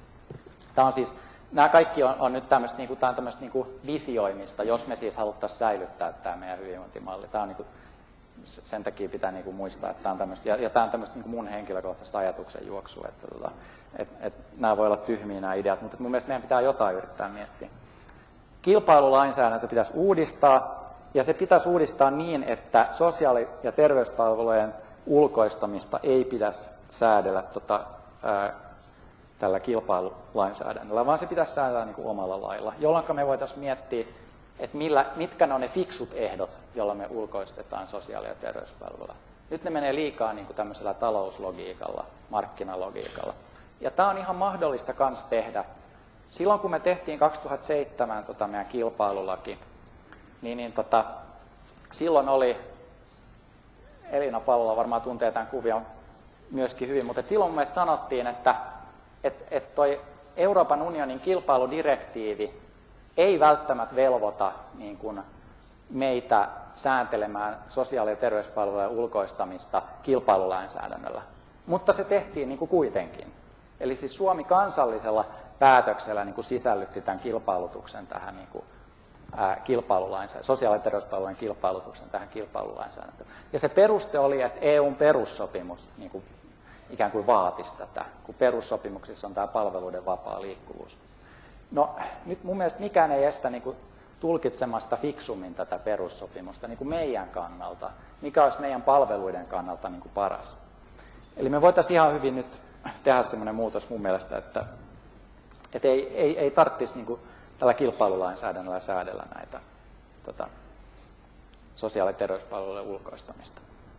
Nämä kaikki on nyt tämmöistä visioimista, jos me siis haluttaisiin säilyttää tämä meidän hyvinvointimalli. Tämä on sen takia pitää muistaa, että tämä on tämmöistä, ja tämä on tämmöistä mun henkilökohtaista ajatuksen juoksua, että nämä voi olla tyhmiä nämä ideat, mutta mun mielestä meidän pitää jotain yrittää miettiä. Kilpailulainsäädäntö pitäisi uudistaa, ja se pitäisi uudistaa niin, että sosiaali- ja terveyspalvelujen ulkoistamista ei pitäisi säädellä tällä kilpailulainsäädännöllä, vaan se pitäisi säädellä omalla lailla, jolloin me voitaisiin miettiä, että mitkä ne on ne fiksut ehdot, joilla me ulkoistetaan sosiaali- ja terveyspalveluja. Nyt ne menee liikaa tämmöisellä talouslogiikalla, markkinalogiikalla. Ja tämä on ihan mahdollista kans tehdä. Silloin kun me tehtiin 2007 meidän kilpailulaki, niin silloin oli, Elina Pallola varmaan tuntee tämän kuvion myöskin hyvin, mutta silloin mun mielestä sanottiin, että toi Euroopan unionin kilpailudirektiivi ei välttämättä velvoita niin kuin meitä sääntelemään sosiaali- ja terveyspalvelujen ulkoistamista kilpailulainsäädännöllä. Mutta se tehtiin niin kuin kuitenkin. Eli siis Suomi kansallisella päätöksellä niin kuin sisällytti tämän kilpailutuksen tähän niin kuin, sosiaali- ja terveyspalvelujen kilpailutuksen tähän kilpailulainsäädäntöön. Ja se peruste oli, että EUn perussopimus niin kuin ikään kuin vaatisi tätä, kun perussopimuksissa on tämä palveluiden vapaa liikkuvuus. No nyt mun mielestä mikään ei estä niin kuin tulkitsemasta fiksummin tätä perussopimusta niin kuin meidän kannalta, mikä olisi meidän palveluiden kannalta niin kuin paras. Eli me voitaisiin ihan hyvin nyt tehdä sellainen muutos mun mielestä, että ei tarvitsisi niin kuin tällä kilpailulainsäädännöllä säädellä näitä sosiaali- ja terveyspalvelujen ulkoistamista.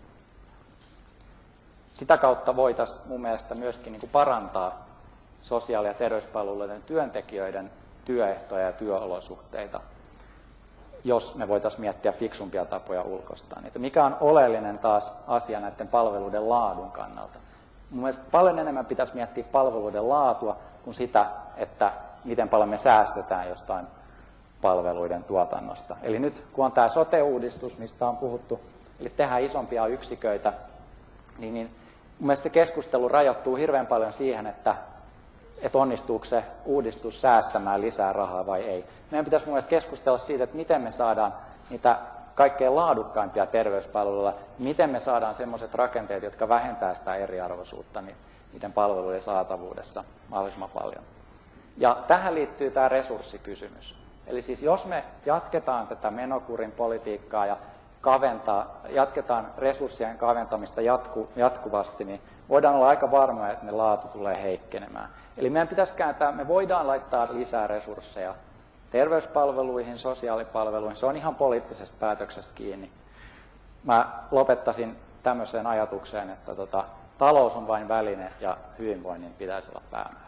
Sitä kautta voitaisiin mun mielestä myöskin niin kuin parantaa sosiaali- ja terveyspalveluiden työntekijöiden työehtoja ja työolosuhteita, jos me voitaisiin miettiä fiksumpia tapoja ulkoistaa niitä. Mikä on oleellinen taas asia näiden palveluiden laadun kannalta? Mun mielestä paljon enemmän pitäisi miettiä palveluiden laatua kuin sitä, että miten paljon me säästetään jostain palveluiden tuotannosta. Eli nyt kun on tämä sote-uudistus, mistä on puhuttu, eli tehdään isompia yksiköitä, niin mun mielestä se keskustelu rajoittuu hirveän paljon siihen, että onnistuuko se uudistus säästämään lisää rahaa vai ei. Meidän pitäisi mun mielestä keskustella siitä, että miten me saadaan niitä kaikkein laadukkaimpia terveyspalveluja, miten me saadaan sellaiset rakenteet, jotka vähentää sitä eriarvoisuutta niiden palveluiden saatavuudessa mahdollisimman paljon. Ja tähän liittyy tämä resurssikysymys. Eli siis jos me jatketaan tätä menokurin politiikkaa ja jatketaan resurssien kaventamista jatkuvasti, niin voidaan olla aika varmoja, että ne laatu tulee heikkenemään. Eli meidän pitäisi me voidaan laittaa lisää resursseja terveyspalveluihin, sosiaalipalveluihin. Se on ihan poliittisesta päätöksestä kiinni. Mä lopettaisin tämmöiseen ajatukseen, että talous on vain väline ja hyvinvoinnin pitäisi olla päämäärä.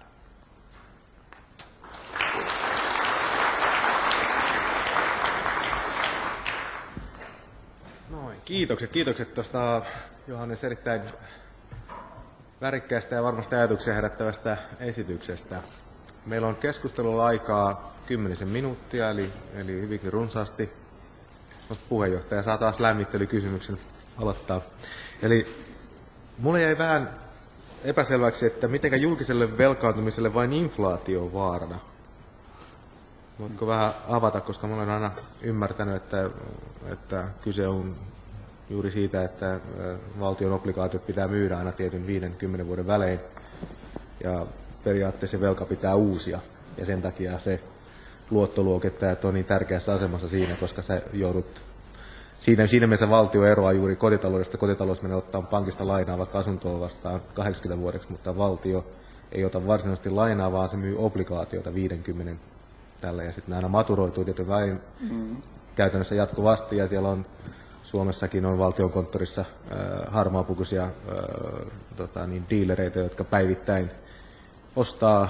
Noin, kiitokset tuosta Johannes erittäin värikkäästä ja varmasti ajatuksia herättävästä esityksestä. Meillä on keskustelulla aikaa 10 minuuttia, eli hyvinkin runsaasti. Puheenjohtaja saa taas lämmittelykysymyksen aloittaa. Eli mulle jäi vähän epäselväksi, että mitenkä julkiselle velkaantumiselle vain inflaatio on vaarana. Voitko vähän avata, koska mä olen aina ymmärtänyt, että kyse on juuri siitä, että valtion obligaatiot pitää myydä aina tietyn 5-10 vuoden välein. Ja periaatteessa se velka pitää uusia. Ja sen takia se luottoluokittajat on niin tärkeässä asemassa siinä, koska sä joudut... Siinä mielessä valtio eroaa juuri kotitaloudesta. Kotitalous menee ottaa pankista lainaa vaikka asuntoa vastaan 80 vuodeksi, mutta valtio ei ota varsinaisesti lainaa, vaan se myy obligaatioita 50 tällä. Ja sitten ne aina maturoituu tietyn väin käytännössä jatkuvasti, ja siellä on Suomessakin on valtionkonttorissa harmaapukuisia dealereita, jotka päivittäin ostaa,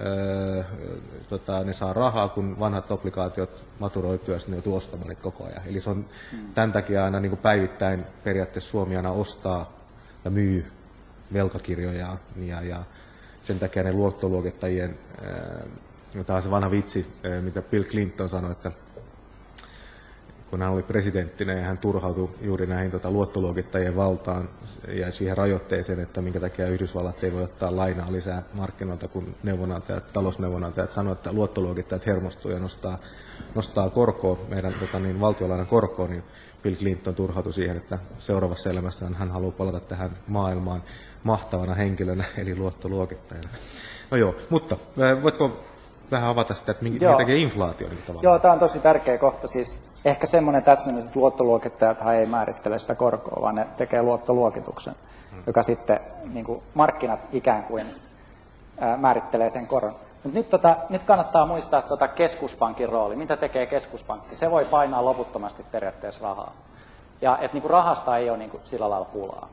ne saa rahaa, kun vanhat obligaatiot maturoituu, ja ne joutuu ostamaan niitä koko ajan. Eli se on tämän takia aina niin kuin päivittäin periaatteessa Suomi aina ostaa ja myy velkakirjoja, ja sen takia ne luottoluokittajien, tämä on se vanha vitsi, mitä Bill Clinton sanoi, että kun hän oli presidenttinä ja hän turhautui juuri näihin luottoluokittajien valtaan ja siihen rajoitteeseen, että minkä takia Yhdysvallat ei voi ottaa lainaa lisää markkinoilta, kun talousneuvonantajat sanoivat, että luottoluokittajat hermostuu ja nostaa korkoa, meidän valtiolainan korkoa, niin Bill Clinton turhautui siihen, että seuraavassa elämässään hän haluaa palata tähän maailmaan mahtavana henkilönä, eli luottoluokittajana. No joo, mutta voitko vähän avata sitä, että minkä takia inflaatio on tavallaan? Joo, tämä on tosi tärkeä kohta. Siis ehkä semmoinen täsmennys, että luottoluokittajathan ei määrittele sitä korkoa, vaan ne tekee luottoluokituksen, joka sitten niin kuin markkinat ikään kuin määrittelee sen koron. Mutta nyt kannattaa muistaa keskuspankin rooli. Mitä tekee keskuspankki? Se voi painaa loputtomasti periaatteessa rahaa. Ja että niin kuin rahasta ei ole niin kuin sillä lailla pulaa.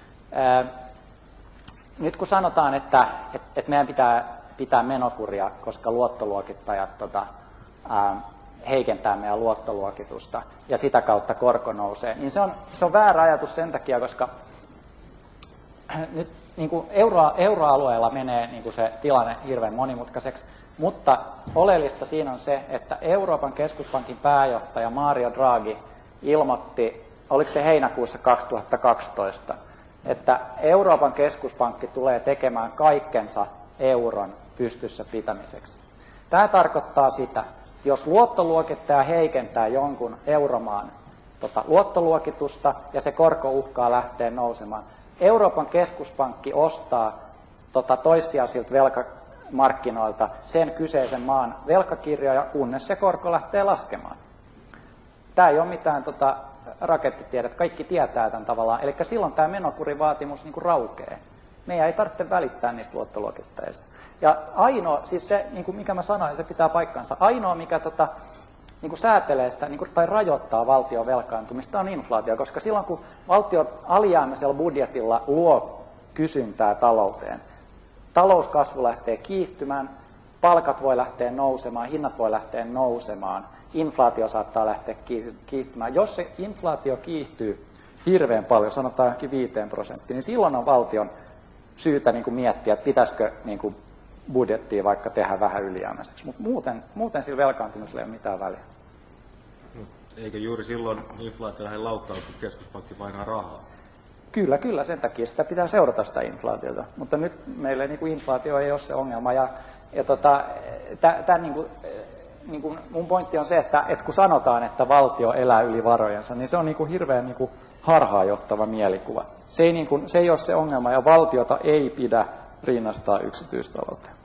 Nyt kun sanotaan, että meidän pitää menokuria, koska luottoluokittajat heikentää meidän luottoluokitusta ja sitä kautta korko nousee, niin se on väärä ajatus sen takia, koska nyt niin kuin euroalueella menee niin kuin se tilanne hirveän monimutkaiseksi, mutta oleellista siinä on se, että Euroopan keskuspankin pääjohtaja Mario Draghi ilmoitti, oliko se heinäkuussa 2012, että Euroopan keskuspankki tulee tekemään kaikkensa euron pystyssä pitämiseksi. Tämä tarkoittaa sitä, jos luottoluokittaja heikentää jonkun euromaan luottoluokitusta ja se korko uhkaa lähteä nousemaan, Euroopan keskuspankki ostaa toissijaisilta velkamarkkinoilta sen kyseisen maan velkakirjoja, kunnes se korko lähtee laskemaan. Tämä ei ole mitään rakettitiedettä, kaikki tietää tämän tavallaan, eli silloin tämä menokurivaatimus niin kuin raukeaa. Meidän ei tarvitse välittää niistä luottoluokittajista. Ja ainoa, siis se, niin kuin mikä mä sanoin, se pitää paikkansa, ainoa mikä niin kuin säätelee sitä niin kuin, tai rajoittaa valtion velkaantumista on inflaatio, koska silloin kun valtio alijäämäisellä budjetilla luo kysyntää talouteen, talouskasvu lähtee kiihtymään, palkat voi lähteä nousemaan, hinnat voi lähteä nousemaan, inflaatio saattaa lähteä kiihtymään. Jos se inflaatio kiihtyy hirveän paljon, sanotaan johonkin 5%, niin silloin on valtion syytä niin kuin miettiä, että pitäisikö niin kuin budjettia vaikka tehdä vähän ylijäämäiseksi. Mutta muuten sillä velkaantumisella ei ole mitään väliä. Eikö juuri silloin inflaatio lähde laukkaan, kun keskuspankki painaa rahaa? Kyllä, sen takia sitä pitää seurata sitä inflaatiota. Mutta nyt meille niin kuin inflaatio ei ole se ongelma. Niin kuin mun pointti on se, että kun sanotaan, että valtio elää yli varojensa, niin se on niin kuin hirveän niin kuin harhaanjohtava mielikuva. Se ei ole se ongelma, ja valtiota ei pidä rinnastaa yksityistalouteen.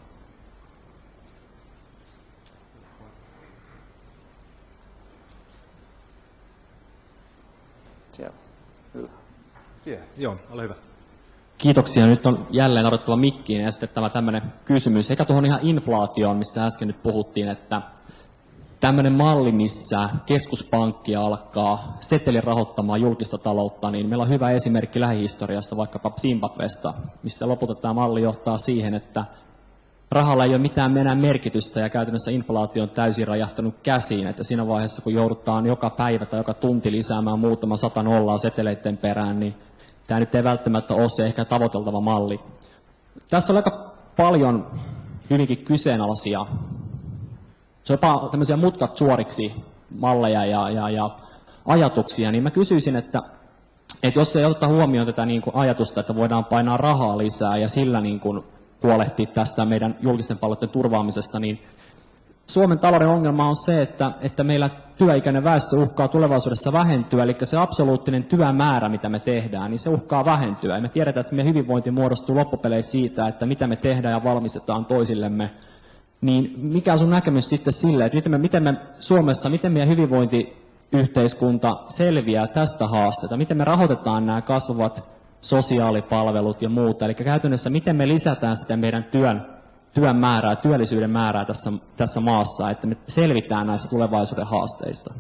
Siellä. Hyvä. Joo, ole hyvä. Kiitoksia. Nyt on jälleen odottava mikkiin ja esitettävä tämmöinen kysymys. Sekä tuohon ihan inflaatioon, mistä äsken nyt puhuttiin, että tämmöinen malli, missä keskuspankki alkaa setelin rahoittamaan julkista taloutta, niin meillä on hyvä esimerkki lähihistoriasta, vaikkapa Zimbabwesta, mistä lopulta tämä malli johtaa siihen, että rahalla ei ole mitään enää merkitystä ja käytännössä inflaatio on täysin rajahtanut käsiin, että siinä vaiheessa, kun joudutaan joka päivä tai joka tunti lisäämään muutama 100 nollaa seteleiden perään, niin tämä nyt ei välttämättä ole se ehkä tavoiteltava malli. Tässä on aika paljon hyvinkin kyseenalaisia, se on jopa tämmöisiä mutkat suoriksi malleja ja ajatuksia, niin mä kysyisin, että jos ei oteta huomioon tätä niin kuin ajatusta, että voidaan painaa rahaa lisää ja sillä niin kuin huolehtia tästä meidän julkisten palveluiden turvaamisesta, niin Suomen talouden ongelma on se, että meillä työikäinen väestö uhkaa tulevaisuudessa vähentyä, eli se absoluuttinen työmäärä, mitä me tehdään, niin se uhkaa vähentyä. Ja me tiedetään, että meidän hyvinvointi muodostuu loppupeleissä siitä, että mitä me tehdään ja valmistetaan toisillemme. Niin mikä on sun näkemys sitten sille, että miten me Suomessa, miten meidän hyvinvointiyhteiskunta selviää tästä haasteesta, miten me rahoitetaan nämä kasvavat sosiaalipalvelut ja muuta, eli käytännössä miten me lisätään sitä meidän työn määrää, työllisyyden määrää tässä maassa, että me selvitään näistä tulevaisuuden haasteista?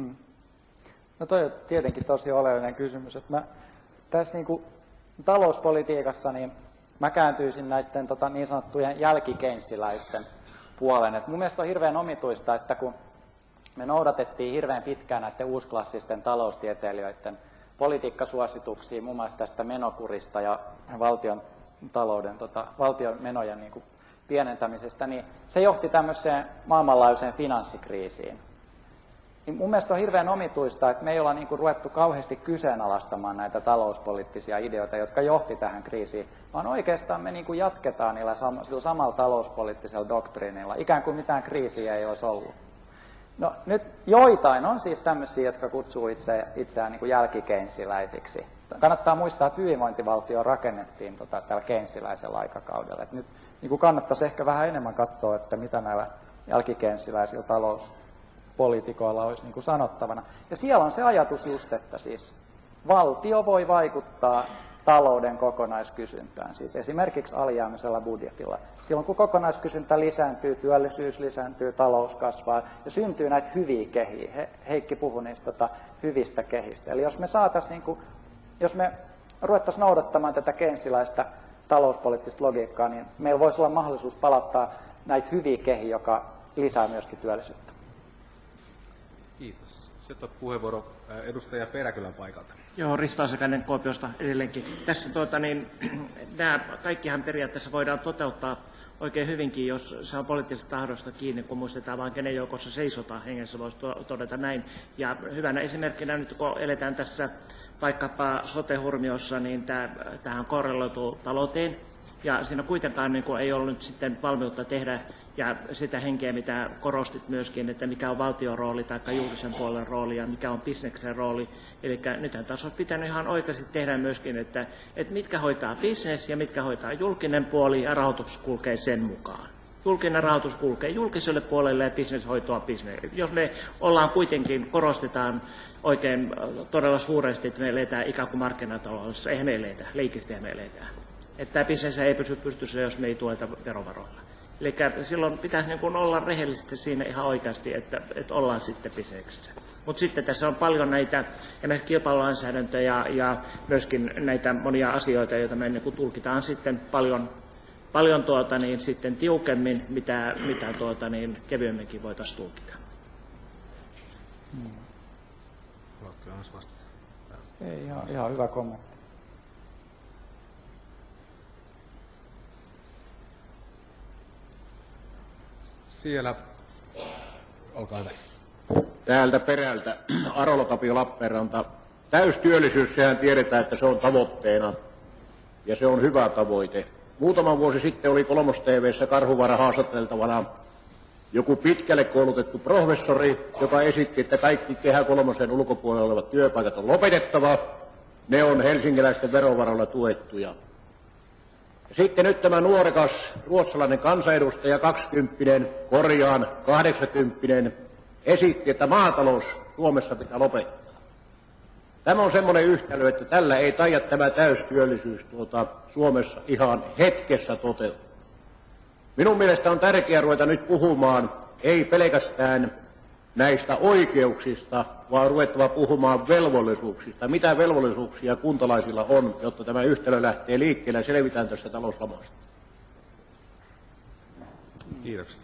No toi on tietenkin tosi oleellinen kysymys. Että mä tässä niin kuin talouspolitiikassa niin mä kääntyisin näiden niin sanottujen jälkikeynesiläisten puolen. Et mun mielestä on hirveän omituista, että kun me noudatettiin hirveän pitkään näiden uusklassisten taloustieteilijöiden politiikkasuosituksia, muun muassa tästä menokurista ja valtion talouden, valtion menojen niin kuin pienentämisestä, niin se johti tämmöiseen maailmanlaajuiseen finanssikriisiin. Niin mun mielestä on hirveän omituista, että me ei olla niin kuin ruvettu kauheasti kyseenalaistamaan näitä talouspoliittisia ideoita, jotka johti tähän kriisiin, vaan oikeastaan me niin kuin jatketaan sillä samalla talouspoliittisella doktriinilla, ikään kuin mitään kriisiä ei olisi ollut. No nyt joitain on siis tämmöisiä, jotka kutsuu itseään niin kuin jälkikeynesiläisiksi. Kannattaa muistaa, että hyvinvointivaltio rakennettiin tällä keynesiläisellä aikakaudella. Et nyt niin kuin kannattaisi ehkä vähän enemmän katsoa, että mitä näillä jälkikeynesiläisillä talouspoliitikoilla olisi niin kuin sanottavana. Ja siellä on se ajatus just, että siis valtio voi vaikuttaa talouden kokonaiskysyntään, siis esimerkiksi alijäämäisellä budjetilla. Silloin kun kokonaiskysyntä lisääntyy, työllisyys lisääntyy, talous kasvaa ja syntyy näitä hyviä kehiä. Heikki puhui niistä hyvistä kehistä. Eli jos me jos me ruvettaisiin noudattamaan tätä keynesiläistä talouspoliittista logiikkaa, niin meillä voisi olla mahdollisuus palauttaa näitä hyviä kehiä, joka lisää myöskin työllisyyttä. Kiitos. Sitten on puheenvuoro edustaja Peräkylän paikalta. Joo, Risto Asakainen Kuopiosta edelleenkin. Tässä nämä kaikkihan periaatteessa voidaan toteuttaa oikein hyvinkin, jos se on poliittisesta tahdosta kiinni, kun muistetaan vain kenen joukossa seisotaan hengessä, voisi todeta näin. Ja hyvänä esimerkkinä nyt, kun eletään tässä vaikkapa sote-hurmiossa, niin tähän korreloituu talouteen. Ja siinä kuitenkaan ei ollut nyt sitten valmiutta tehdä ja sitä henkeä, mitä korostit myöskin, että mikä on valtion rooli tai julkisen puolen rooli ja mikä on bisneksen rooli. Eli nythän taas olisi pitänyt ihan oikeasti tehdä myöskin, että mitkä hoitaa bisnes ja mitkä hoitaa julkinen puoli ja rahoitus kulkee sen mukaan. Julkinen rahoitus kulkee julkiselle puolelle ja bisnes hoitoa bisnes. Jos me kuitenkin korostetaan oikein todella suuresti, että me eletään ikään kuin markkinataloudessa, eihän me eletä, leikistihän me eletään. Että tämä bisnes ei pysy pystyssä, jos me ei tueta verovaroilla. Eli silloin pitäisi olla rehellisesti siinä ihan oikeasti, että ollaan sitten bisneksessä. Mutta sitten tässä on paljon näitä kilpailulainsäädäntöä ja myöskin näitä monia asioita, joita me tulkitaan sitten paljon sitten tiukemmin, mitä kevyemminkin voitaisiin tulkita. Ei, ihan hyvä kommentti. Siellä, olkaa hyvä. Täältä perältä, Arolokapio Lappeenranta. Täystyöllisyys, sehän tiedetään, että se on tavoitteena ja se on hyvä tavoite. Muutama vuosi sitten oli Kolmos-TV:ssä Karhuvaara haastateltavana joku pitkälle koulutettu professori, joka esitti, että kaikki Kehä Kolmosen ulkopuolella olevat työpaikat on lopetettava. Ne on helsingiläisten verovaroilla tuettuja. Sitten nyt tämä nuorekas ruotsalainen kansanedustaja, 80, esitti, että maatalous Suomessa pitää lopettaa. Tämä on semmoinen yhtälö, että tällä ei taida tämä täystyöllisyys Suomessa ihan hetkessä toteutua. Minun mielestä on tärkeää ruveta nyt puhumaan ei pelkästään näistä oikeuksista, vaan ruvettava puhumaan velvollisuuksista. Mitä velvollisuuksia kuntalaisilla on, jotta tämä yhtälö lähtee liikkeelle ja selvitään tästä talouslamasta. Kiitokset.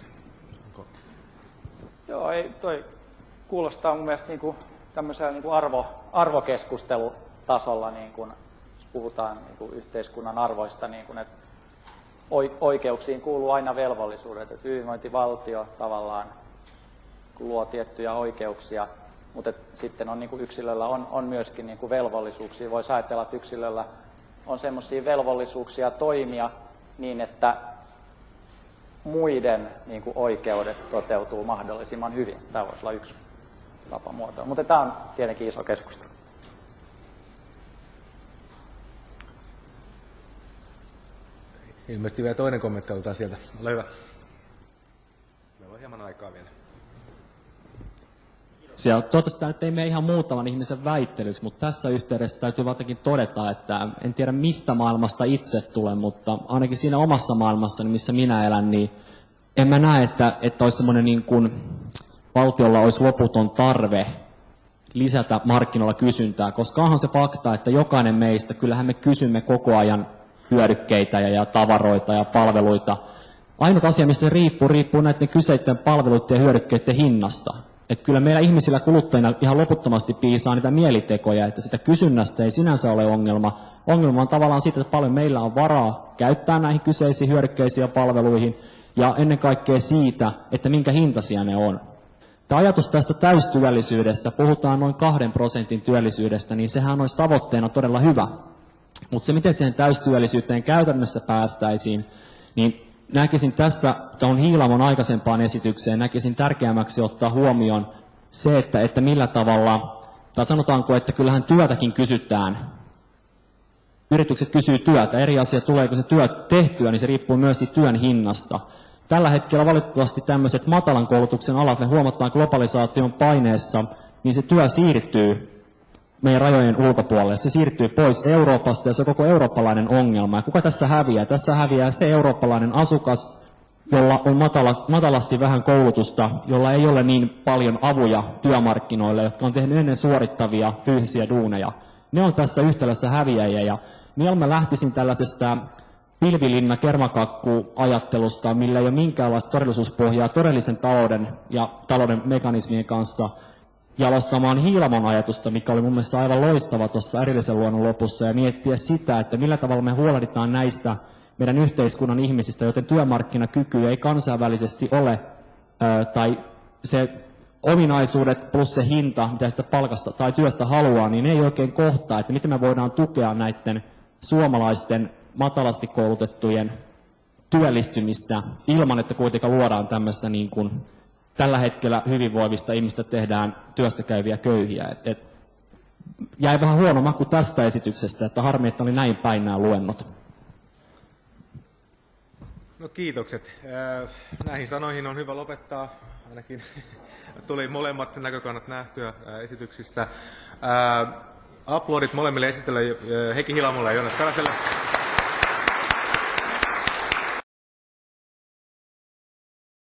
Joo, toi kuulostaa mun mielestä tämmöisellä arvokeskustelutasolla, jos puhutaan yhteiskunnan arvoista, että oikeuksiin kuuluu aina velvollisuudet, että hyvinvointivaltio tavallaan luo tiettyjä oikeuksia, mutta sitten on yksilöllä on myöskin velvollisuuksia. Voisi ajatella, että yksilöllä on semmoisia velvollisuuksia toimia niin, että muiden oikeudet toteutuu mahdollisimman hyvin. Tämä voisi olla yksi tapa muotoa, mutta tämä on tietenkin iso keskustelu. Ilmeisesti vielä toinen kommentti otetaan sieltä. Ole hyvä. Meillä on hieman aikaa vielä. Toivottavasti tämä ei mene ihan muutaman ihmisen väittelyksi, mutta tässä yhteydessä täytyy jotenkin todeta, että en tiedä mistä maailmasta itse tulen, mutta ainakin siinä omassa maailmassani, missä minä elän, niin en mä näe, että olisi semmoinen valtiolla olisi loputon tarve lisätä markkinoilla kysyntää, koska onhan se fakta, että jokainen meistä, kyllähän me kysymme koko ajan hyödykkeitä ja tavaroita ja palveluita. Ainut asia, mistä se riippuu näiden kyseisten palveluiden ja hyödykkeiden hinnasta. Että kyllä meillä ihmisillä kuluttajina ihan loputtomasti piisaa niitä mielitekoja, että sitä kysynnästä ei sinänsä ole ongelma. Ongelma on tavallaan siitä, että paljon meillä on varaa käyttää näihin kyseisiin hyödykkeisiin ja palveluihin, ja ennen kaikkea siitä, että minkä hintaisia ne on. Tämä ajatus tästä täystyöllisyydestä, puhutaan noin 2% työllisyydestä, niin sehän olisi tavoitteena todella hyvä. Mutta se, miten siihen täystyöllisyyteen käytännössä päästäisiin, niin näkisin tässä tuohon Hiilamon aikaisempaan esitykseen, näkisin tärkeämmäksi ottaa huomioon se, että millä tavalla, tai sanotaanko, että kyllähän työtäkin kysytään. Yritykset kysyy työtä. Eri asia, tuleeko se työ tehtyä, niin se riippuu myös työn hinnasta. Tällä hetkellä valitettavasti tämmöiset matalan koulutuksen alat, me huomataan globalisaation paineessa, niin se työ siirtyy meidän rajojen ulkopuolelle. Se siirtyy pois Euroopasta ja se on koko eurooppalainen ongelma. Ja kuka tässä häviää? Tässä häviää se eurooppalainen asukas, jolla on matalasti vähän koulutusta, jolla ei ole niin paljon avuja työmarkkinoille, jotka on tehnyt ennen suorittavia fyysisiä duuneja. Ne on tässä yhtälössä häviäjiä ja mieluummin lähtisin tällaisesta pilvilinna-kermakakku-ajattelusta, millä ei ole minkäänlaista todellisuuspohjaa todellisen talouden ja talouden mekanismien kanssa. jalostamaan Hiilamon ajatusta, mikä oli mun mielestä aivan loistava tuossa Erillisen luonnon lopussa, ja miettiä sitä, että millä tavalla me huolehditaan näistä meidän yhteiskunnan ihmisistä, joten työmarkkinakyky ei kansainvälisesti ole, tai se ominaisuudet plus se hinta, mitä sitä palkasta tai työstä haluaa, niin ei oikein kohtaa, että miten me voidaan tukea näiden suomalaisten matalasti koulutettujen työllistymistä ilman, että kuitenkaan luodaan tämmöistä niin kuin tällä hetkellä hyvinvoivista ihmistä tehdään työssäkäyviä köyhiä. Jäi vähän huono maku tästä esityksestä, että harmi, että oli näin päin nämä luennot. No kiitokset. Näihin sanoihin on hyvä lopettaa. Ainakin tuli molemmat näkökannat nähtyä esityksissä. Aplodit molemmille esittelyille, Heikki Hiilamolle ja Joonas Karaselle.